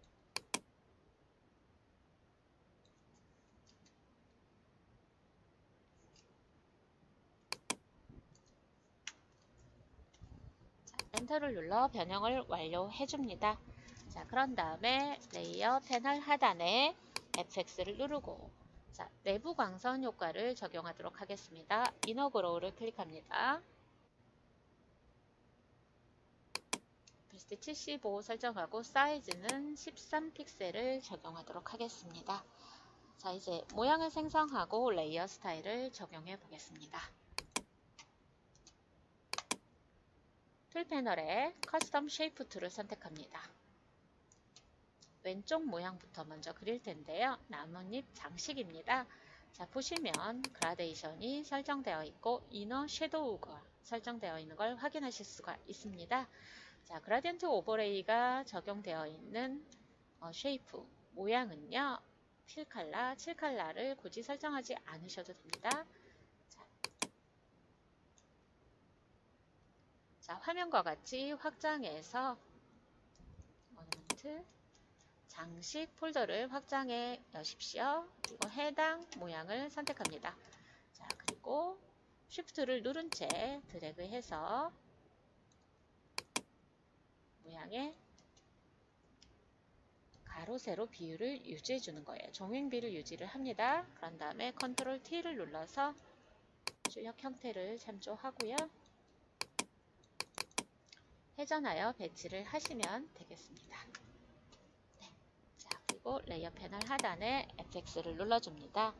자, 엔터를 눌러 변형을 완료해줍니다. 자, 그런 다음에 레이어 패널 하단에 FX를 누르고 자, 내부 광선 효과를 적용하도록 하겠습니다. 이너 그로우를 클릭합니다. 오피스트 75 설정하고 사이즈는 13픽셀을 적용하도록 하겠습니다. 자, 이제 모양을 생성하고 레이어 스타일을 적용해 보겠습니다. 툴 패널에 커스텀 쉐이프 툴을 선택합니다. 왼쪽 모양부터 먼저 그릴 텐데요. 나뭇잎 장식입니다. 자, 보시면 그라데이션이 설정되어 있고 이너 섀도우가 설정되어 있는 걸 확인하실 수가 있습니다. 자, 그라디언트 오버레이가 적용되어 있는 쉐이프 모양은요. 필 컬러, 7컬러를 굳이 설정하지 않으셔도 됩니다. 자, 화면과 같이 확장해서 오너먼트 장식 폴더를 확장해 여십시오. 그리고 해당 모양을 선택합니다. 자, 그리고 쉬프트를 누른 채 드래그해서 모양의 가로 세로 비율을 유지해 주는 거예요. 종횡비를 유지를 합니다. 그런 다음에 컨트롤 T를 눌러서 출력 형태를 참조하고요. 회전하여 배치를 하시면 되겠습니다. 네. 자, 그리고 레이어 패널 하단에 FX를 눌러줍니다.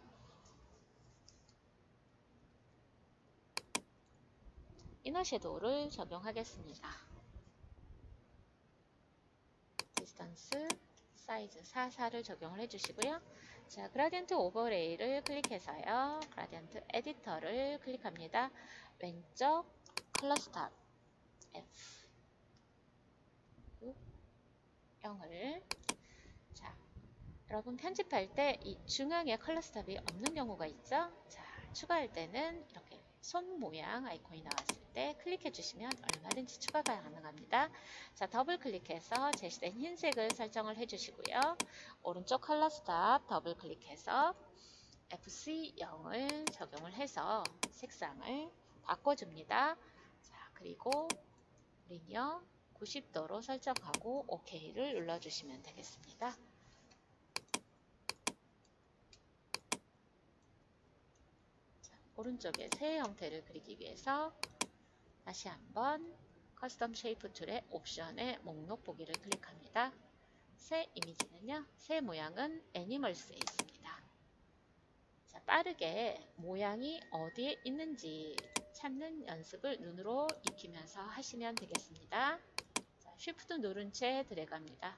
이너 섀도우를 적용하겠습니다. 디스턴스 사이즈 44를 적용을 해주시고요. 자, 그라디언트 오버레이를 클릭해서요. 그라디언트 에디터를 클릭합니다. 왼쪽 컬러 스탑 F 0을 자, 여러분 편집할 때 이 중앙에 컬러 스탑이 없는 경우가 있죠. 자, 추가할 때는 이렇게 손 모양 아이콘이 나왔을 때 클릭해 주시면 얼마든지 추가가 가능합니다. 자, 더블 클릭해서 제시된 흰색을 설정을 해 주시고요. 오른쪽 컬러 스탑 더블 클릭해서 FC0을 적용을 해서 색상을 바꿔줍니다. 자, 그리고 리니어 90도로 설정하고 OK를 눌러주시면 되겠습니다. 자, 오른쪽에 새 형태를 그리기 위해서 다시 한번 커스텀 쉐이프 툴의 옵션에 목록 보기를 클릭합니다. 새 이미지는요, 새 모양은 애니멀스에 있습니다. 자, 빠르게 모양이 어디에 있는지 찾는 연습을 눈으로 익히면서 하시면 되겠습니다. 자, 쉬프트 누른 채 드래그합니다.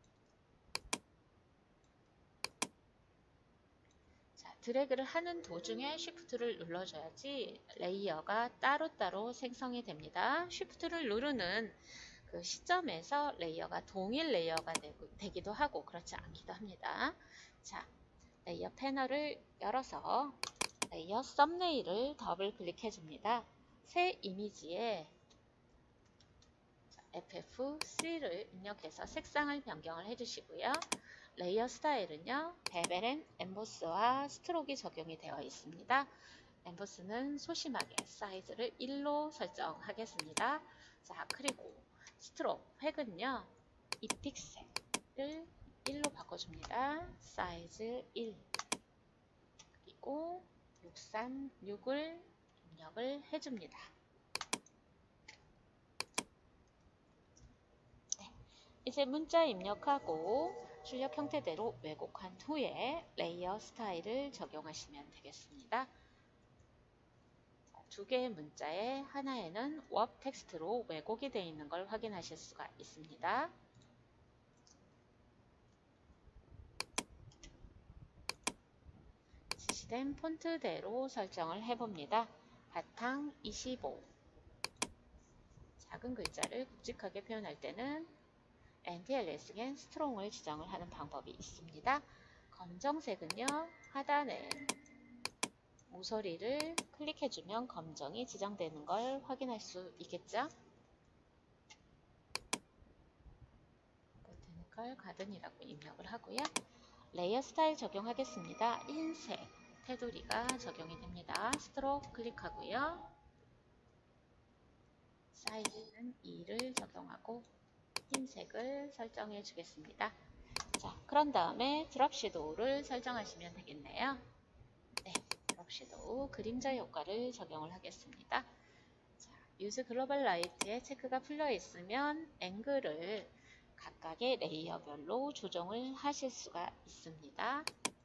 자, 드래그를 하는 도중에 쉬프트를 눌러줘야지 레이어가 따로따로 생성이 됩니다. 쉬프트를 누르는 그 시점에서 레이어가 동일 레이어가 되기도 하고 그렇지 않기도 합니다. 자, 레이어 패널을 열어서 레이어 썸네일을 더블 클릭해 줍니다. 새 이미지에 FF3를 입력해서 색상을 변경을 해주시고요. 레이어 스타일은요, 베벨 엠보스와 스트로크가 적용이 되어 있습니다. 엠보스는 소심하게 사이즈를 1로 설정하겠습니다. 자, 그리고 스트로크 획은요, 2픽셀을 1로 바꿔줍니다. 사이즈 1. 그리고 636을 입력을 해줍니다. 이제 문자 입력하고 출력 형태대로 왜곡한 후에 레이어 스타일을 적용하시면 되겠습니다. 두 개의 문자에 하나에는 워크 텍스트로 왜곡이 되어 있는 걸 확인하실 수가 있습니다. 지시된 폰트대로 설정을 해봅니다. 바탕 25. 작은 글자를 굵직하게 표현할 때는 NTLS엔 스트롱을 지정을 하는 방법이 있습니다. 검정색은요, 하단에 모서리를 클릭해주면 검정이 지정되는 걸 확인할 수 있겠죠? 보테니컬 가든이라고 입력을 하고요. 레이어 스타일 적용하겠습니다. 흰색 테두리가 적용이 됩니다. 스트로크 클릭하고요. 사이즈는 2를 적용하고 흰색을 설정해 주겠습니다. 자, 그런 다음에 드롭 섀도우를 설정하시면 되겠네요. 네, 드롭 섀도우 그림자 효과를 적용을 하겠습니다. 자, 유즈 글로벌 라이트에 체크가 풀려 있으면 앵글을 각각의 레이어별로 조정을 하실 수가 있습니다.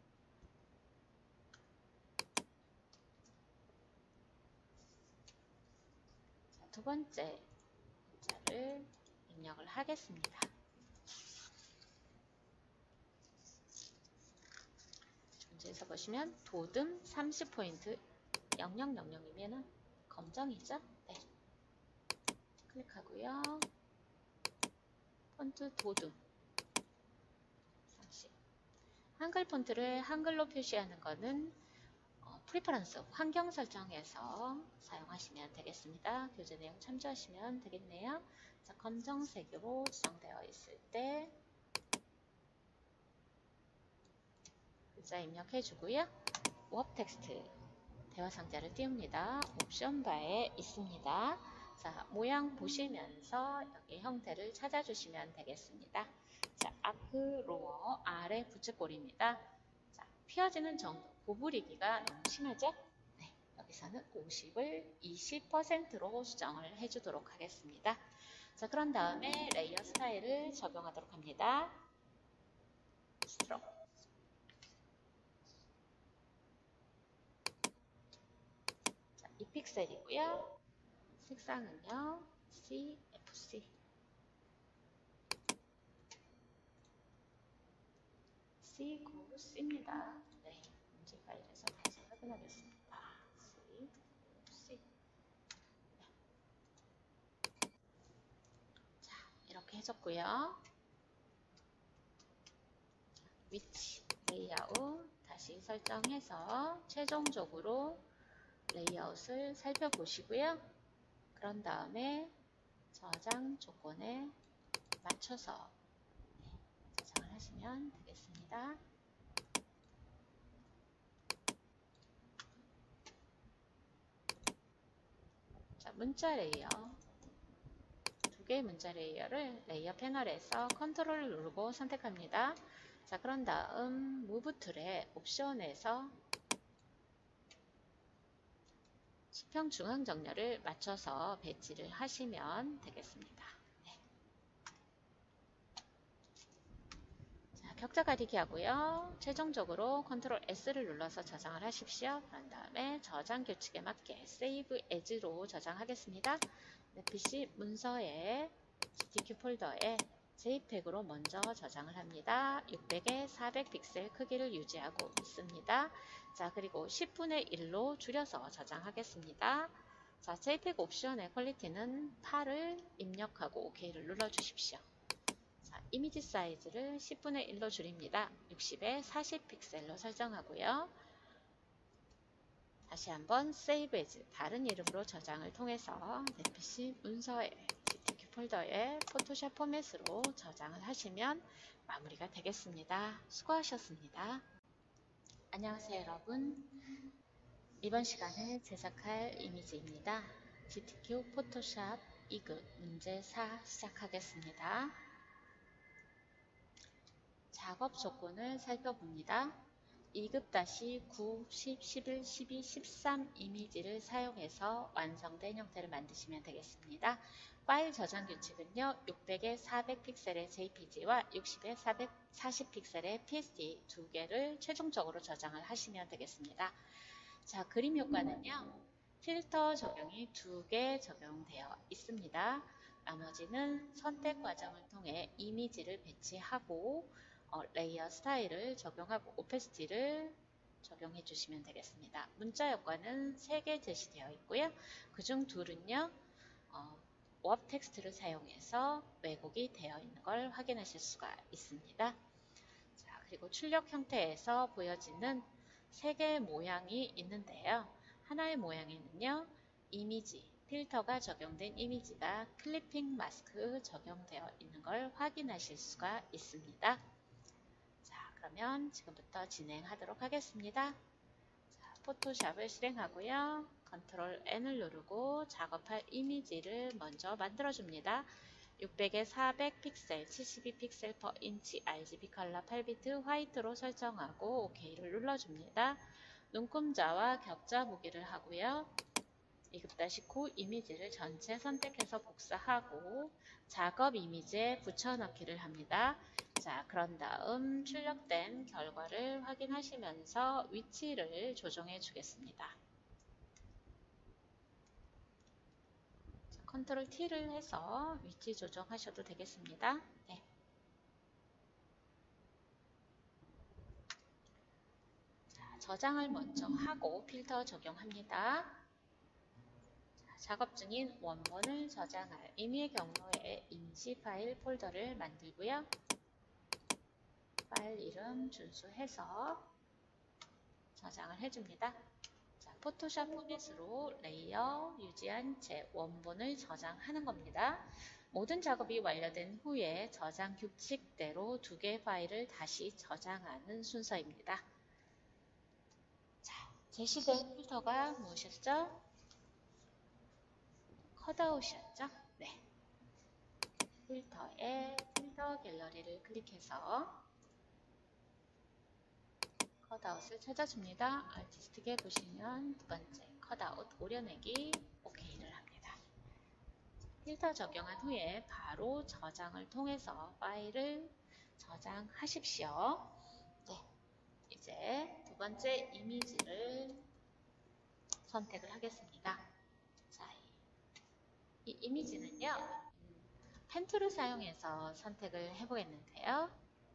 자, 두 번째 글자를 입력을 하겠습니다. 문제에서 보시면 도듬 30포인트 0000이면 검정이죠? 네. 클릭하고요. 폰트 도듬 30. 한글 폰트를 한글로 표시하는 것은 프리퍼런스 환경 설정에서 사용하시면 되겠습니다. 교재 내용 참조하시면 되겠네요. 자, 검정색으로 지정되어 있을 때 글자 입력해 주고요. 워크 텍스트 대화 상자를 띄웁니다. 옵션 바에 있습니다. 자, 모양 보시면서 여기 형태를 찾아주시면 되겠습니다. 자, 아크로어 아래 부채꼴입니다. 자, 휘어지는 정도, 구부리기가 너무 심하죠? 네, 여기서는 50을 20%로 수정을 해주도록 하겠습니다. 자, 그런 다음에 레이어 스타일을 적용하도록 합니다. 스트로크. 자, 2픽셀이고요. 색상은요, CFC. C9C입니다. 네, 문제 파일에서 다시 확인하겠습니다. C9C. 네. 자, 이렇게 해줬고요. 위치, 레이아웃 다시 설정해서 최종적으로 레이아웃을 살펴보시고요. 그런 다음에 저장 조건에 맞춰서 저장을 하시면 되겠습니다. 자, 문자 레이어 두 개의 문자 레이어를 레이어 패널에서 컨트롤을 누르고 선택합니다. 자, 그런 다음 무브 툴의 옵션에서 수평 중앙 정렬을 맞춰서 배치를 하시면 되겠습니다. 네. 자, 격자 가리기 하고요. 최종적으로 컨트롤 S를 눌러서 저장을 하십시오. 그런 다음에 저장 규칙에 맞게 Save As로 저장하겠습니다. 내 PC 문서에 GTK 폴더에 JPEG으로 먼저 저장을 합니다. 600에 400 픽셀 크기를 유지하고 있습니다. 자, 그리고 10분의 1로 줄여서 저장하겠습니다. 자, JPEG 옵션의 퀄리티는 8을 입력하고 OK를 눌러주십시오. 자, 이미지 사이즈를 10분의 1로 줄입니다. 60에 40 픽셀로 설정하고요. 다시 한번 Save As 다른 이름으로 저장을 통해서 내 PC 문서에 GTK 폴더에 포토샵 포맷으로 저장을 하시면 마무리가 되겠습니다. 수고하셨습니다. 안녕하세요 여러분. 이번 시간에 제작할 이미지입니다. GTK 포토샵 2급 문제 4 시작하겠습니다. 작업 조건을 살펴봅니다. 2급-9, 10, 11, 12, 13 이미지를 사용해서 완성된 형태를 만드시면 되겠습니다. 파일 저장 규칙은요, 600에 400픽셀의 JPG와 60에 440픽셀의 PSD 두 개를 최종적으로 저장을 하시면 되겠습니다. 자, 그림 효과는요, 필터 적용이 2개 적용되어 있습니다. 나머지는 선택 과정을 통해 이미지를 배치하고 레이어 스타일을 적용하고 오페시티를 적용해 주시면 되겠습니다. 문자 효과는 3개 제시되어 있고요. 그중 둘은요, 워프 텍스트를 사용해서 왜곡이 되어 있는 걸 확인하실 수가 있습니다. 자, 그리고 출력 형태에서 보여지는 3개의 모양이 있는데요. 하나의 모양에는요, 이미지, 필터가 적용된 이미지가 클리핑 마스크 적용되어 있는 걸 확인하실 수가 있습니다. 자, 그러면 지금부터 진행하도록 하겠습니다. 자, 포토샵을 실행하고요. 컨트롤 N을 누르고 작업할 이미지를 먼저 만들어줍니다. 600에 400픽셀, 72픽셀 per 인치 RGB 컬러 8비트 화이트로 설정하고 OK를 눌러줍니다. 눈금자와 격자 보기를 하고요. 2급-9 이미지를 전체 선택해서 복사하고 작업 이미지에 붙여넣기를 합니다. 자, 그런 다음 출력된 결과를 확인하시면서 위치를 조정해 주겠습니다. 컨트롤 T를 해서 위치 조정하셔도 되겠습니다. 네. 자, 저장을 먼저 하고 필터 적용합니다. 자, 작업 중인 원본을 저장할 임의 경로에 임시 파일 폴더를 만들고요. 파일 이름 준수해서 저장을 해줍니다. 자, 포토샵 포맷으로 레이어 유지한 채 원본을 저장하는 겁니다. 모든 작업이 완료된 후에 저장 규칙대로 2개의 파일을 다시 저장하는 순서입니다. 자, 제시된 필터가 무엇이었죠? 컷아웃이었죠? 네. 필터에 필터 갤러리를 클릭해서 컷아웃을 찾아줍니다. 아티스트에 보시면 두 번째 컷아웃 오려내기 OK를 합니다. 필터 적용한 후에 바로 저장을 통해서 파일을 저장하십시오. 네, 이제 두 번째 이미지를 선택을 하겠습니다. 자, 이 이미지는요, 펜 툴을 사용해서 선택을 해보겠는데요.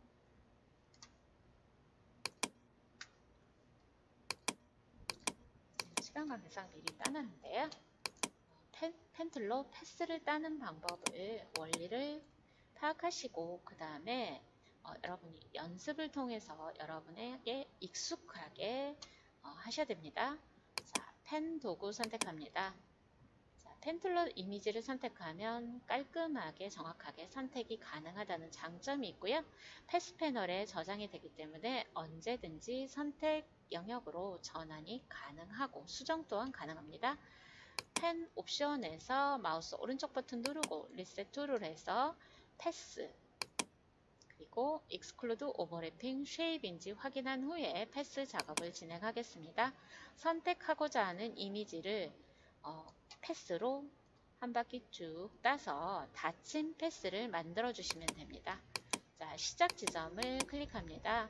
시간 관계상 미리 따놨는데요. 펜툴로 패스를 따는 방법을 원리를 파악하시고 그 다음에 여러분이 연습을 통해서 여러분에게 익숙하게 하셔야 됩니다. 자, 펜 도구 선택합니다. 자, 펜툴로 이미지를 선택하면 깔끔하게 정확하게 선택이 가능하다는 장점이 있고요. 패스 패널에 저장이 되기 때문에 언제든지 선택 영역으로 전환이 가능하고 수정 또한 가능합니다. 펜 옵션에서 마우스 오른쪽 버튼 누르고 리셋 툴을 해서 패스 그리고 익스클루드 오버래핑 쉐입인지 확인한 후에 패스 작업을 진행하겠습니다. 선택하고자 하는 이미지를 패스로 한 바퀴 쭉 따서 닫힌 패스를 만들어 주시면 됩니다. 자, 시작 지점을 클릭합니다.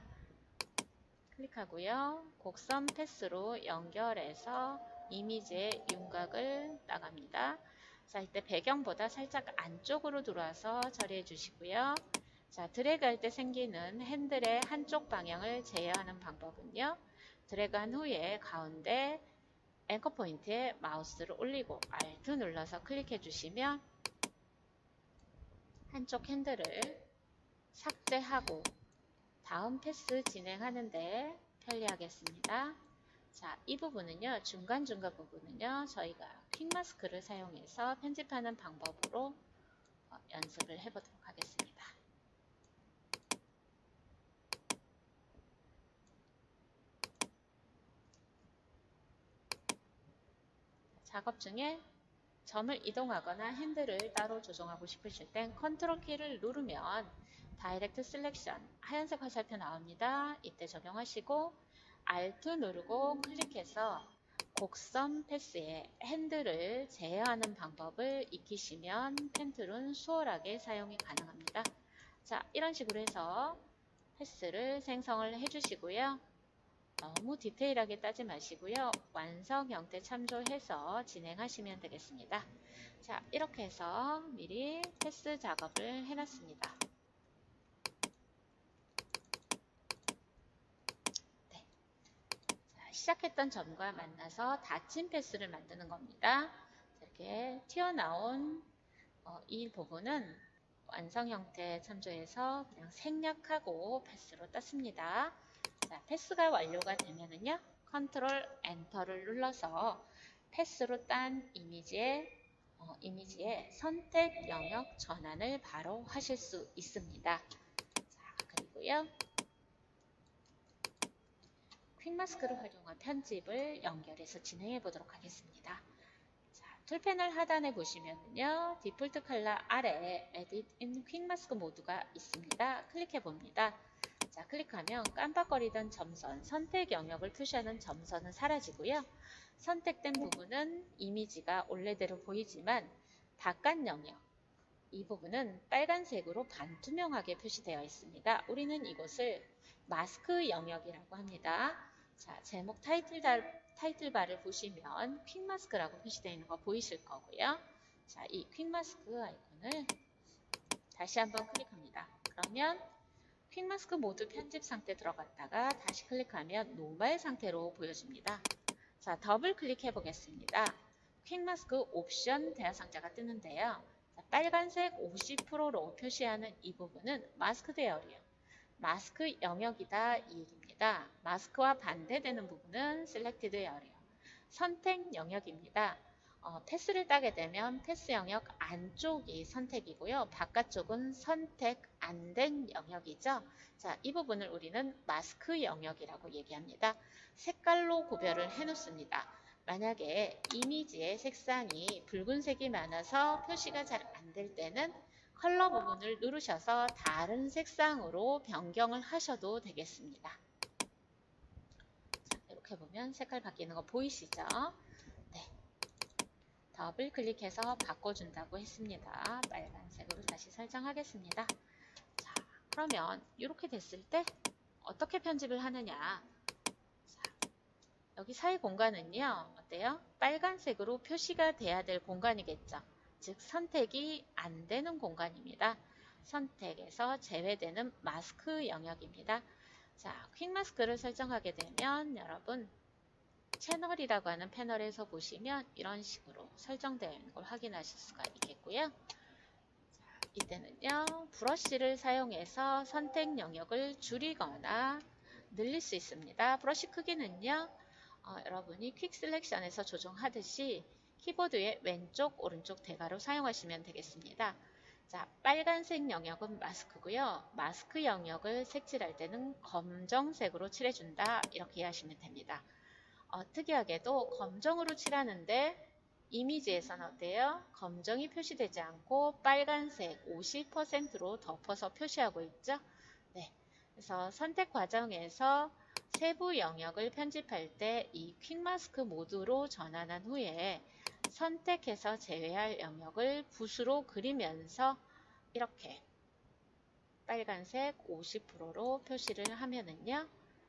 클릭하고요. 곡선 패스로 연결해서 이미지의 윤곽을 나갑니다. 자, 이때 배경보다 살짝 안쪽으로 들어와서 처리해 주시고요. 자, 드래그 할 때 생기는 핸들의 한쪽 방향을 제어하는 방법은요. 드래그한 후에 가운데 앵커 포인트에 마우스를 올리고 Alt 눌러서 클릭해 주시면 한쪽 핸들을 삭제하고 다음 패스 진행하는데 편리하겠습니다. 자, 이 부분은요, 중간중간 부분은요, 저희가 퀵마스크를 사용해서 편집하는 방법으로 연습을 해보도록 하겠습니다. 작업 중에 점을 이동하거나 핸들을 따로 조정하고 싶으실 땐 컨트롤 키를 누르면 다이렉트 셀렉션 하얀색 화살표 나옵니다. 이때 적용하시고 Alt 누르고 클릭해서 곡선 패스에 핸들을 제어하는 방법을 익히시면 펜툴은 수월하게 사용이 가능합니다. 자, 이런 식으로 해서 패스를 생성을 해주시고요. 너무 디테일하게 따지 마시고요. 완성 형태 참조해서 진행하시면 되겠습니다. 자, 이렇게 해서 미리 패스 작업을 해놨습니다. 네. 자, 시작했던 점과 만나서 닫힌 패스를 만드는 겁니다. 이렇게 튀어나온 이 부분은 완성 형태 참조해서 그냥 생략하고 패스로 땄습니다. 자, 패스가 완료가 되면은요, 컨트롤 엔터를 눌러서 패스로 딴 이미지의 선택 영역 전환을 바로 하실 수 있습니다. 자, 그리고요, 퀵마스크를 활용한 편집을 연결해서 진행해 보도록 하겠습니다. 자, 툴패널 하단에 보시면요, 디폴트 컬러 아래에 Edit in 퀵마스크 모드가 있습니다. 클릭해 봅니다. 자, 클릭하면 깜빡거리던 점선, 선택 영역을 표시하는 점선은 사라지고요. 선택된 부분은 이미지가 원래대로 보이지만 바깥 영역, 이 부분은 빨간색으로 반투명하게 표시되어 있습니다. 우리는 이것을 마스크 영역이라고 합니다. 자, 제목 타이틀바를 보시면 퀵마스크라고 표시되어 있는 거 보이실 거고요. 자, 이 퀵마스크 아이콘을 다시 한번 클릭합니다. 그러면 퀵마스크 모드 편집 상태 들어갔다가 다시 클릭하면 노멀 상태로 보여집니다. 자, 더블 클릭해 보겠습니다. 퀵마스크 옵션 대화 상자가 뜨는데요. 자, 빨간색 50%로 표시하는 이 부분은 마스크드 에어리어, 마스크 영역이다 이 얘기입니다. 마스크와 반대되는 부분은 셀렉티드 에어리어, 선택 영역입니다. 패스를 따게 되면 패스 영역 안쪽이 선택이고요. 바깥쪽은 선택 안 된 영역이죠. 자, 이 부분을 우리는 마스크 영역이라고 얘기합니다. 색깔로 구별을 해 놓습니다. 만약에 이미지의 색상이 붉은색이 많아서 표시가 잘 안 될 때는 컬러 부분을 누르셔서 다른 색상으로 변경을 하셔도 되겠습니다. 자, 이렇게 보면 색깔 바뀌는 거 보이시죠? 네. 더블 클릭해서 바꿔준다고 했습니다. 빨간색으로 다시 설정하겠습니다. 자, 그러면 이렇게 됐을 때 어떻게 편집을 하느냐? 자, 여기 사이 공간은요, 어때요? 빨간색으로 표시가 돼야 될 공간이겠죠. 즉, 선택이 안 되는 공간입니다. 선택에서 제외되는 마스크 영역입니다. 자, 퀵마스크를 설정하게 되면 여러분, 채널이라고 하는 패널에서 보시면 이런 식으로 설정되어 있는 걸 확인하실 수가 있겠고요. 자, 이때는요, 브러쉬를 사용해서 선택 영역을 줄이거나 늘릴 수 있습니다. 브러쉬 크기는요, 여러분이 퀵 셀렉션에서 조정하듯이 키보드의 왼쪽, 오른쪽 대괄호 사용하시면 되겠습니다. 자, 빨간색 영역은 마스크고요. 마스크 영역을 색칠할 때는 검정색으로 칠해준다. 이렇게 이해하시면 됩니다. 특이하게도 검정으로 칠하는데 이미지에서는 어때요? 검정이 표시되지 않고 빨간색 50%로 덮어서 표시하고 있죠? 네. 그래서 선택 과정에서 세부 영역을 편집할 때 이 퀵마스크 모드로 전환한 후에 선택해서 제외할 영역을 붓으로 그리면서 이렇게 빨간색 50%로 표시를 하면은요.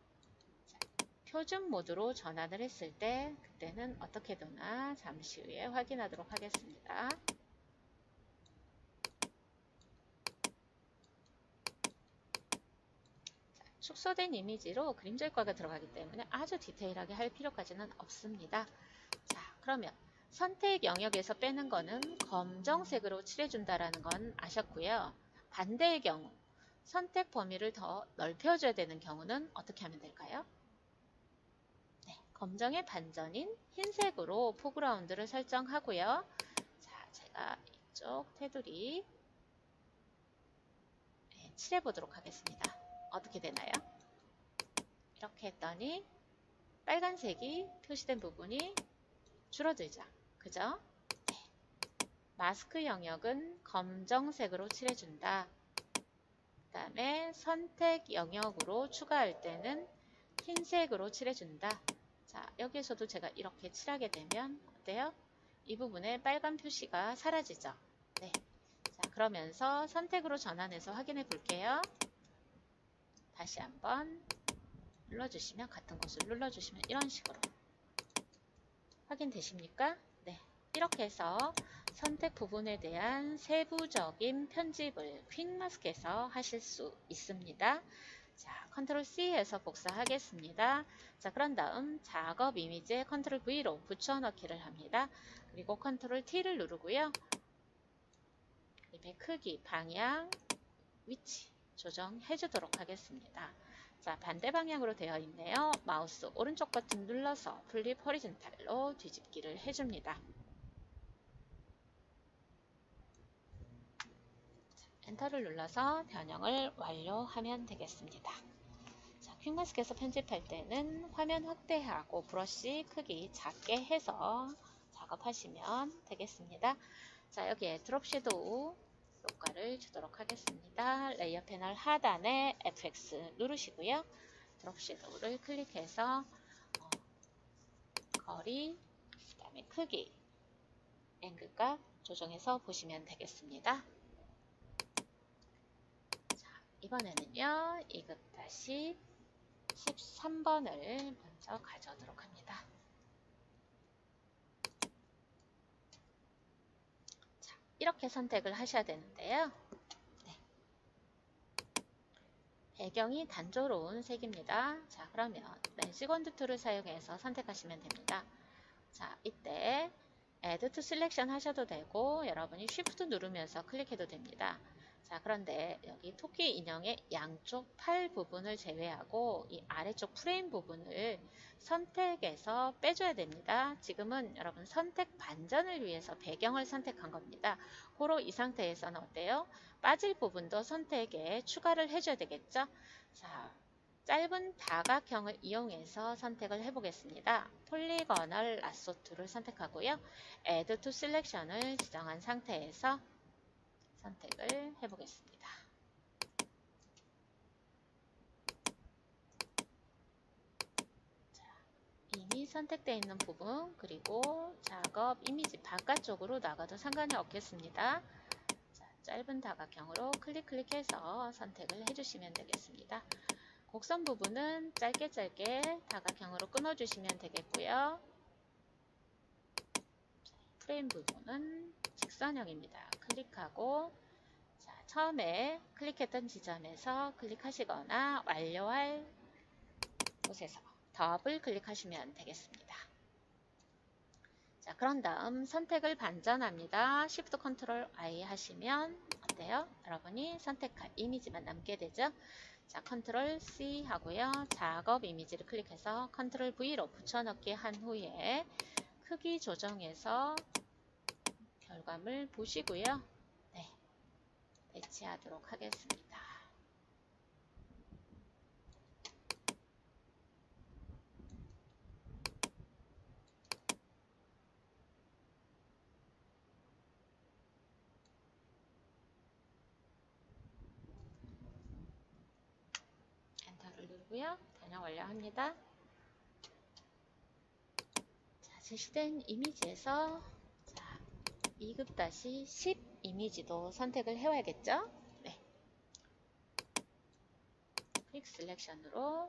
표준 모드로 전환을 했을 때 그때는 어떻게 되나 잠시 후에 확인하도록 하겠습니다. 자, 축소된 이미지로 그림자 효과가 들어가기 때문에 아주 디테일하게 할 필요까지는 없습니다. 자, 그러면 선택 영역에서 빼는 거는 검정색으로 칠해준다라는 건 아셨고요. 반대의 경우 선택 범위를 더 넓혀줘야 되는 경우는 어떻게 하면 될까요? 검정의 반전인 흰색으로 포그라운드를 설정하고요. 자, 제가 이쪽 테두리 칠해보도록 하겠습니다. 어떻게 되나요? 이렇게 했더니 빨간색이 표시된 부분이 줄어들죠. 그죠? 네. 마스크 영역은 검정색으로 칠해준다. 그 다음에 선택 영역으로 추가할 때는 흰색으로 칠해준다. 자, 여기에서도 제가 이렇게 칠하게 되면 어때요? 이 부분에 빨간 표시가 사라지죠. 네. 자, 그러면서 선택으로 전환해서 확인해 볼게요. 다시 한번 눌러주시면, 같은 곳을 눌러주시면 이런 식으로 확인되십니까? 네. 이렇게 해서 선택 부분에 대한 세부적인 편집을 퀵마스크에서 하실 수 있습니다. 자, 컨트롤 C에서 복사하겠습니다. 자, 그런 다음 작업 이미지에 컨트롤 V로 붙여넣기를 합니다. 그리고 컨트롤 T를 누르고요. 립의 크기, 방향, 위치 조정해 주도록 하겠습니다. 자, 반대 방향으로 되어 있네요. 마우스 오른쪽 버튼 눌러서 플립 호리존탈로 뒤집기를 해줍니다. 엔터를 눌러서 변형을 완료하면 되겠습니다. 자, 퀵마스크에서 편집할 때는 화면 확대하고 브러쉬 크기 작게 해서 작업하시면 되겠습니다. 자, 여기에 드롭 섀도우 효과를 주도록 하겠습니다. 레이어 패널 하단에 FX 누르시고요. 드롭 섀도우를 클릭해서 거리, 그 다음에 크기, 앵글값 조정해서 보시면 되겠습니다. 자, 이번에는요, 2급-13번을 먼저 가져오도록 합니다. 자, 이렇게 선택을 하셔야 되는데요. 네. 배경이 단조로운 색입니다. 자, 그러면 렌시건드 툴을 사용해서 선택하시면 됩니다. 자, 이때 Add to Selection 하셔도 되고 여러분이 Shift 누르면서 클릭해도 됩니다. 자, 그런데 여기 토끼 인형의 양쪽 팔 부분을 제외하고 이 아래쪽 프레임 부분을 선택해서 빼줘야 됩니다. 지금은 여러분 선택 반전을 위해서 배경을 선택한 겁니다. 고로 이 상태에서는 어때요? 빠질 부분도 선택에 추가를 해줘야 되겠죠? 자, 짧은 다각형을 이용해서 선택을 해보겠습니다. 폴리거널 라소 툴을 선택하고요. Add to Selection을 지정한 상태에서 선택을 해보겠습니다. 자, 이미 선택되어 있는 부분 그리고 작업 이미지 바깥쪽으로 나가도 상관이 없겠습니다. 자, 짧은 다각형으로 클릭해서 선택을 해주시면 되겠습니다. 곡선 부분은 짧게 다각형으로 끊어주시면 되겠고요. 프레임 부분은 직선형입니다. 클릭하고 자, 처음에 클릭했던 지점에서 클릭하시거나 완료할 곳에서 더블 클릭하시면 되겠습니다. 자, 그런 다음 선택을 반전합니다. Shift Ctrl I 하시면 어때요? 여러분이 선택한 이미지만 남게 되죠? 자, 컨트롤 C 하고요. 작업 이미지를 클릭해서 컨트롤 V로 붙여넣기 한 후에 크기 조정해서 결과물 보시고요. 네, 배치하도록 하겠습니다. 엔터를 누르고요. 변형 완료합니다. 자, 제시된 이미지에서 2급-10 이미지도 선택을 해와야겠죠? 네. 퀵 셀렉션으로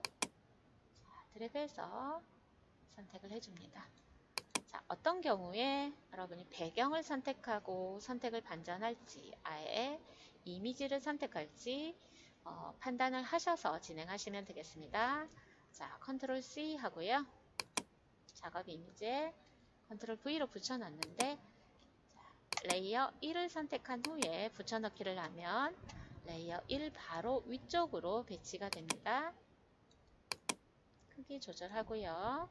드래그해서 선택을 해줍니다. 자, 어떤 경우에 여러분이 배경을 선택하고 선택을 반전할지 아예 이미지를 선택할지 판단을 하셔서 진행하시면 되겠습니다. 자, 컨트롤 C 하고요. 작업 이미지에 컨트롤 V로 붙여놨는데 레이어 1을 선택한 후에 붙여넣기를 하면 레이어 1 바로 위쪽으로 배치가 됩니다. 크기 조절하고요.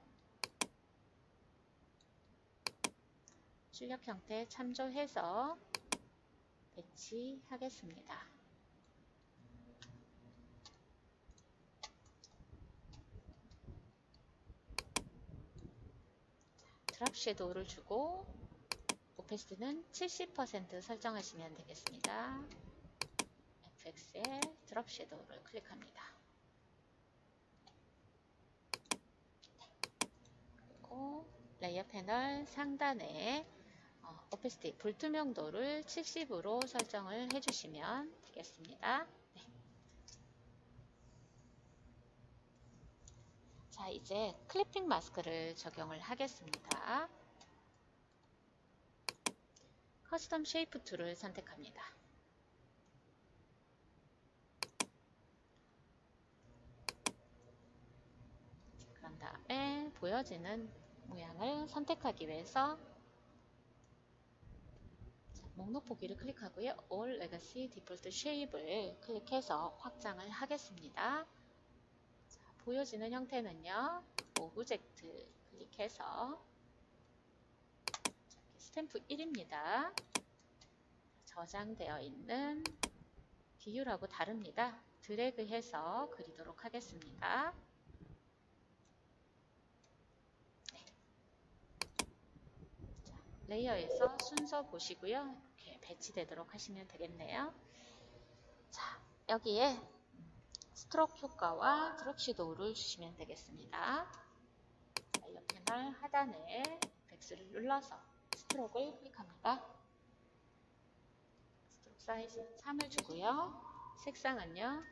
출력 형태 참조해서 배치하겠습니다. 드랍 섀도우를 주고 오페시티는 70% 설정하시면 되겠습니다. FX에 드롭 섀도우를 클릭합니다. 그리고 레이어 패널 상단에 오페시티 불투명도를 70으로 설정을 해주시면 되겠습니다. 네. 자, 이제 클리핑 마스크를 적용을 하겠습니다. 커스텀 쉐이프 툴을 선택합니다. 그런 다음에 보여지는 모양을 선택하기 위해서 목록 보기를 클릭하고요. All Legacy Default Shape를 클릭해서 확장을 하겠습니다. 자, 보여지는 형태는요. 오브젝트 클릭해서 스탬프 1입니다. 저장되어 있는 비율하고 다릅니다. 드래그해서 그리도록 하겠습니다. 네. 자, 레이어에서 순서 보시고요. 이렇게 배치되도록 하시면 되겠네요. 자, 여기에 스트로크 효과와 드롭 섀도우를 주시면 되겠습니다. 레이어 패널 하단에 X를 눌러서 스트로크를 클릭합니다. 스트로크 사이즈 3을 주고요. 색상은요.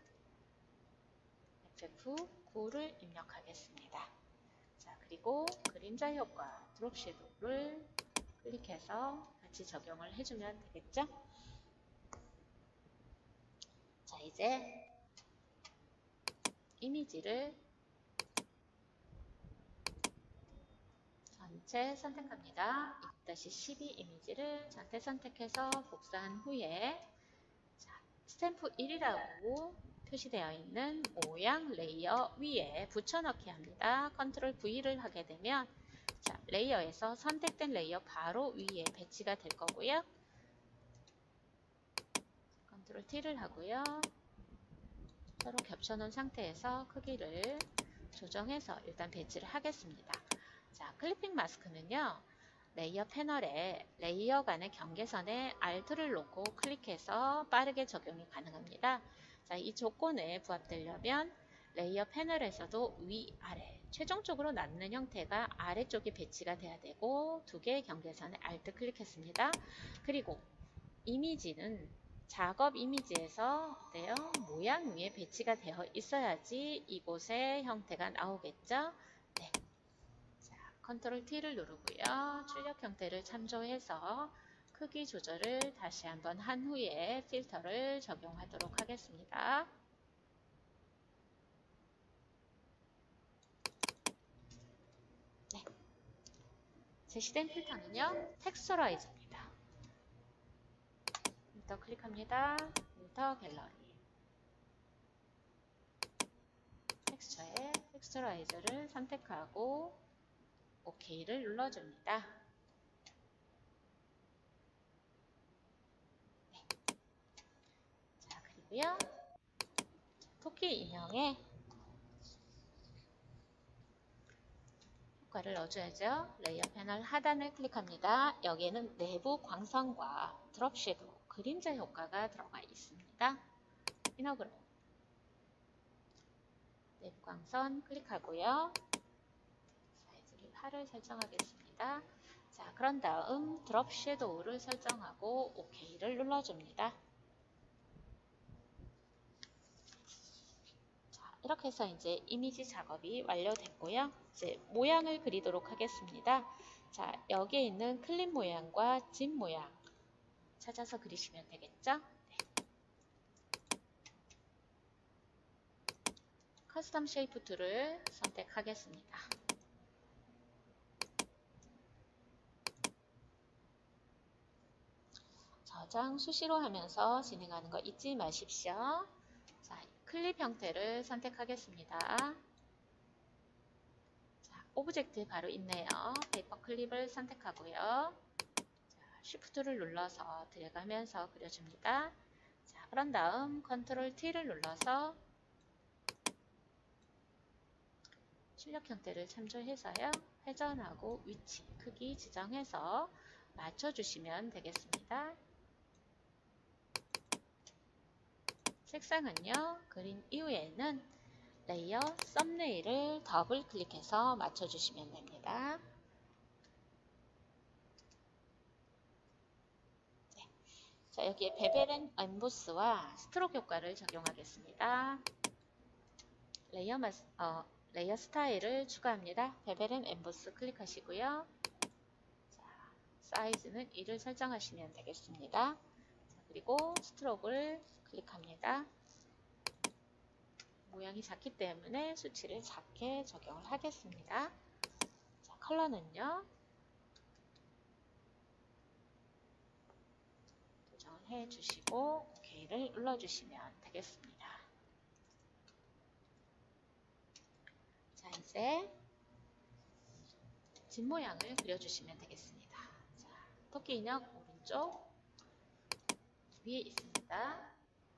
FF9를 입력하겠습니다. 자, 그리고 그림자 효과 드롭 섀도우를 클릭해서 같이 적용을 해주면 되겠죠? 자, 이제 이미지를 전체 선택합니다. 2-12 이미지를 전체 선택해서 복사한 후에 자, 스탬프 1이라고 표시되어 있는 모양 레이어 위에 붙여넣기 합니다. 컨트롤 V를 하게 되면 자, 레이어에서 선택된 레이어 바로 위에 배치가 될 거고요. 컨트롤 T를 하고요. 서로 겹쳐놓은 상태에서 크기를 조정해서 일단 배치를 하겠습니다. 자, 클리핑 마스크는요. 레이어 패널에 레이어 간의 경계선에 Alt를 놓고 클릭해서 빠르게 적용이 가능합니다. 자, 이 조건에 부합되려면 레이어 패널에서도 위, 아래, 최종적으로 남는 형태가 아래쪽에 배치가 돼야 되고 두 개의 경계선에 Alt 클릭했습니다. 그리고 이미지는 작업 이미지에서 어때요? 모양 위에 배치가 되어 있어야지 이곳의 형태가 나오겠죠? 네. 자, 컨트롤 T를 누르고요. 출력 형태를 참조해서 크기 조절을 다시 한번 한 후에 필터를 적용하도록 하겠습니다. 네. 제시된 필터는요. 텍스처라이즈입니다. 필터 클릭합니다. 필터 갤러리. 텍스처에 텍스처라이즈를 선택하고 OK를 눌러줍니다. 네. 자, 그리고요. 토끼 인형에 효과를 넣어줘야죠. 레이어 패널 하단을 클릭합니다. 여기에는 내부 광선과 드롭 섀도우, 그림자 효과가 들어가 있습니다. 이너그램 내부 광선 클릭하고요. 사이즈를 8을 설정하겠습니다. 자, 그런 다음 드롭 섀도우를 설정하고 OK를 눌러줍니다. 자, 이렇게 해서 이제 이미지 작업이 완료됐고요. 이제 모양을 그리도록 하겠습니다. 자, 여기에 있는 클립 모양과 집 모양 찾아서 그리시면 되겠죠? 네. 커스텀 쉐이프 툴을 선택하겠습니다. 저장 수시로 하면서 진행하는 거 잊지 마십시오. 자, 클립 형태를 선택하겠습니다. 자, 오브젝트 바로 있네요. 페이퍼 클립을 선택하고요. 자, 쉬프트를 눌러서 드래그하면서 그려줍니다. 자, 그런 다음 컨트롤 T를 눌러서 출력 형태를 참조해서요. 회전하고 위치, 크기 지정해서 맞춰주시면 되겠습니다. 색상은요. 그린 이후에는 레이어 썸네일을 더블 클릭해서 맞춰주시면 됩니다. 자, 여기에 베벨 앤 엠보스와 스트로크 효과를 적용하겠습니다. 레이어 스타일을 추가합니다. 베벨 앤 엠보스 클릭하시고요. 자, 사이즈는 1을 설정하시면 되겠습니다. 자, 그리고 스트로크를 클릭합니다. 모양이 작기 때문에 수치를 작게 적용을 하겠습니다. 자, 컬러는요. 조정을 해주시고 OK를 눌러주시면 되겠습니다. 자, 이제 집 모양을 그려주시면 되겠습니다. 자, 토끼 인형 오른쪽 위에 있습니다.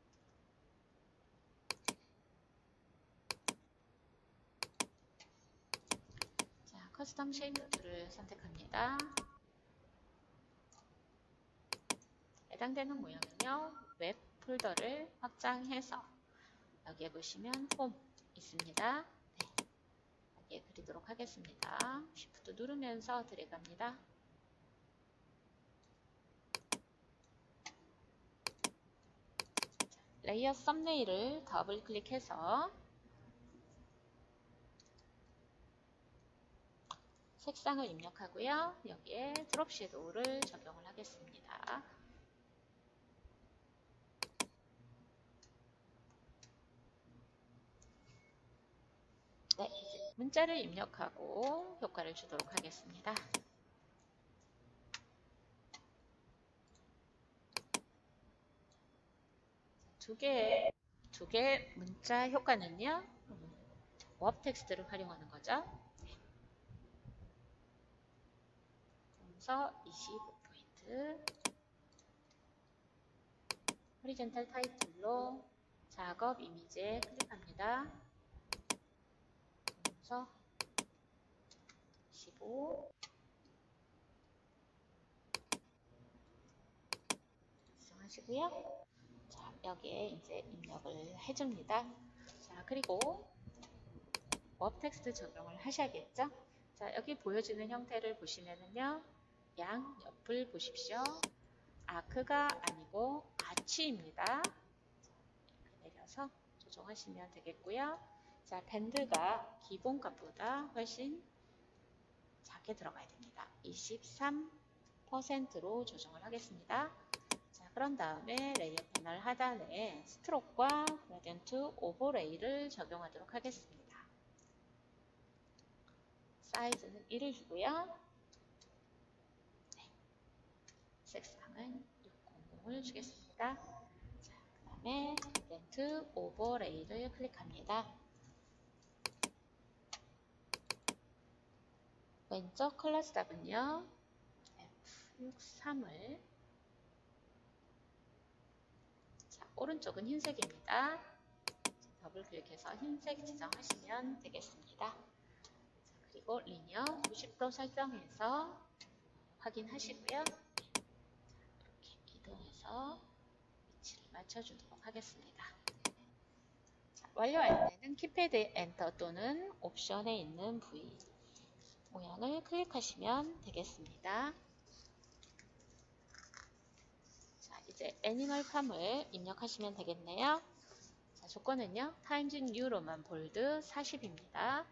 자, 커스텀 쉐이프 툴을 선택합니다. 해당되는 모양은요, 웹 폴더를 확장해서 여기에 보시면 홈 있습니다. 네, 여기에 그리도록 하겠습니다. Shift 누르면서 드래그합니다. 레이어 썸네일을 더블 클릭해서 색상을 입력하고요. 여기에 드롭 섀도우를 적용을 하겠습니다. 네, 이제 문자를 입력하고 효과를 주도록 하겠습니다. 두 개의 문자 효과는요, 워프 텍스트를 활용하는 거죠. 그래서 25포인트 호리젠탈 타이틀로 작업 이미지에 클릭합니다. 그래서 25 작성하시고요. 자, 여기에 이제 입력을 해줍니다. 자, 그리고 워프 텍스트 적용을 하셔야겠죠? 자, 여기 보여지는 형태를 보시면은요, 양 옆을 보십시오. 아크가 아니고 아치입니다. 이렇게 내려서 조정하시면 되겠고요. 자, 밴드가 기본 값보다 훨씬 작게 들어가야 됩니다. 23%로 조정을 하겠습니다. 자, 그런 다음에 레이어 패널 하단에 스트로크와 그라디언트 오버레이를 적용하도록 하겠습니다. 사이즈는 1을 주고요. 네. 색상은 600을 주겠습니다. 자, 그 다음에 그라디언트 오버레이를 클릭합니다. 왼쪽 컬러 스탑은요, F63을, 자, 오른쪽은 흰색입니다. 더블 클릭해서 흰색 지정하시면 되겠습니다. 자, 그리고 리니어 90도 설정해서 확인하시고요. 자, 이렇게 이동해서 위치를 맞춰주도록 하겠습니다. 자, 완료할 때는 키패드 엔터 또는 옵션에 있는 V 모양을 클릭하시면 되겠습니다. 자, 이제 애니멀 팜을 입력하시면 되겠네요. 자, 조건은요, 타임즈 뉴로만 볼드 40입니다.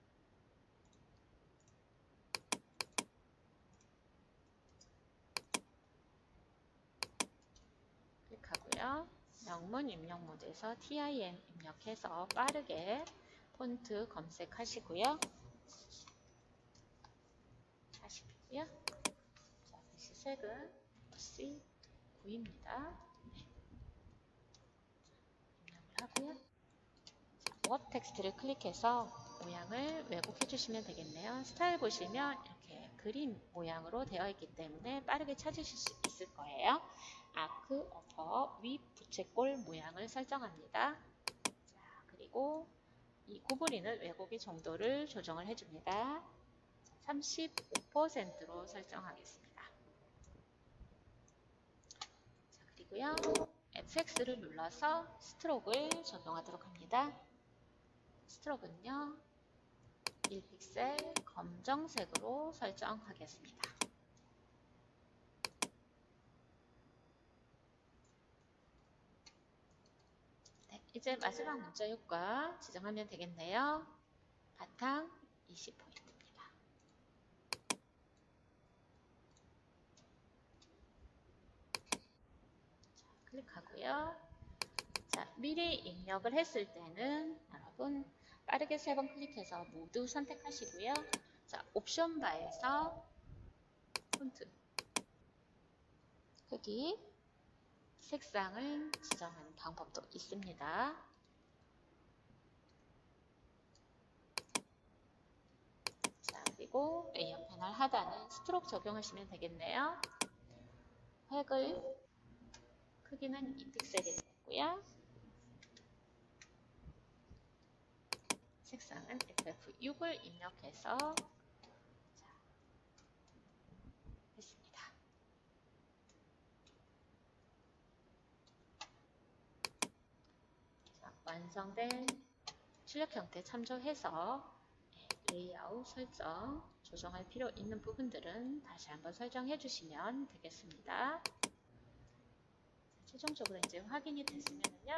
클릭하고요. 명문 입력 모드에서 TIM 입력해서 빠르게 폰트 검색하시고요. 40이고요. 자, 글씨색은 C9입니다. 네. 입력을 하고요. 워프 텍스트를 클릭해서 모양을 왜곡해 주시면 되겠네요. 스타일 보시면 이렇게 그림 모양으로 되어 있기 때문에 빠르게 찾으실 수 있을 거예요. 아크, 어퍼, 윗, 부채꼴 모양을 설정합니다. 자, 그리고 이 구부리는 왜곡의 정도를 조정을 해줍니다. 35%로 설정하겠습니다. 자, 그리고요, FX를 눌러서 스트로크를 적용하도록 합니다. 스트로크는요, 1픽셀 검정색으로 설정하겠습니다. 이제 마지막 문자 효과 지정하면 되겠네요. 바탕 20포인트입니다. 클릭하고요. 자, 미리 입력을 했을 때는 여러분 빠르게 3번 클릭해서 모두 선택하시고요. 자, 옵션 바에서 폰트 크기, 색상을 지정하는 방법도 있습니다. 자, 그리고 레이어 패널 하단은 스트로크 적용하시면 되겠네요. 획을 크기는 2픽셀이 되고요. 색상은 FF6을 입력해서 했습니다. 자, 완성된 출력 형태 참조해서 레이아웃 설정 조정할 필요 있는 부분들은 다시 한번 설정해 주시면 되겠습니다. 자, 최종적으로 이제 확인이 됐으면요.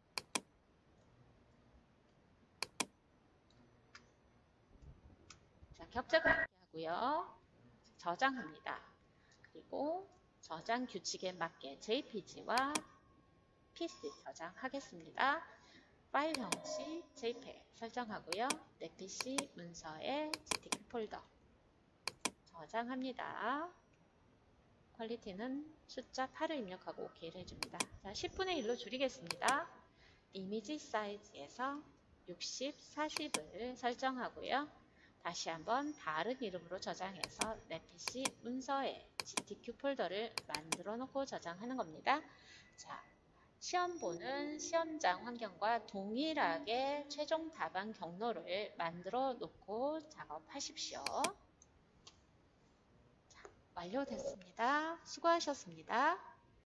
자, 격자 긋기 하고요. 저장합니다. 그리고 저장 규칙에 맞게 JPG와 PC 저장하겠습니다. 파일 형식 JPEG 설정하고요. 내 PC 문서에 스티키 폴더 저장합니다. 퀄리티는 숫자 8을 입력하고 OK를 해줍니다. 자, 10분의 1로 줄이겠습니다. 이미지 사이즈에서 60, 40을 설정하고요. 다시 한번 다른 이름으로 저장해서 내 PC 문서에 GTQ 폴더를 만들어 놓고 저장하는 겁니다. 자, 시험 보는 시험장 환경과 동일하게 최종 답안 경로를 만들어 놓고 작업하십시오. 자, 완료됐습니다. 수고하셨습니다.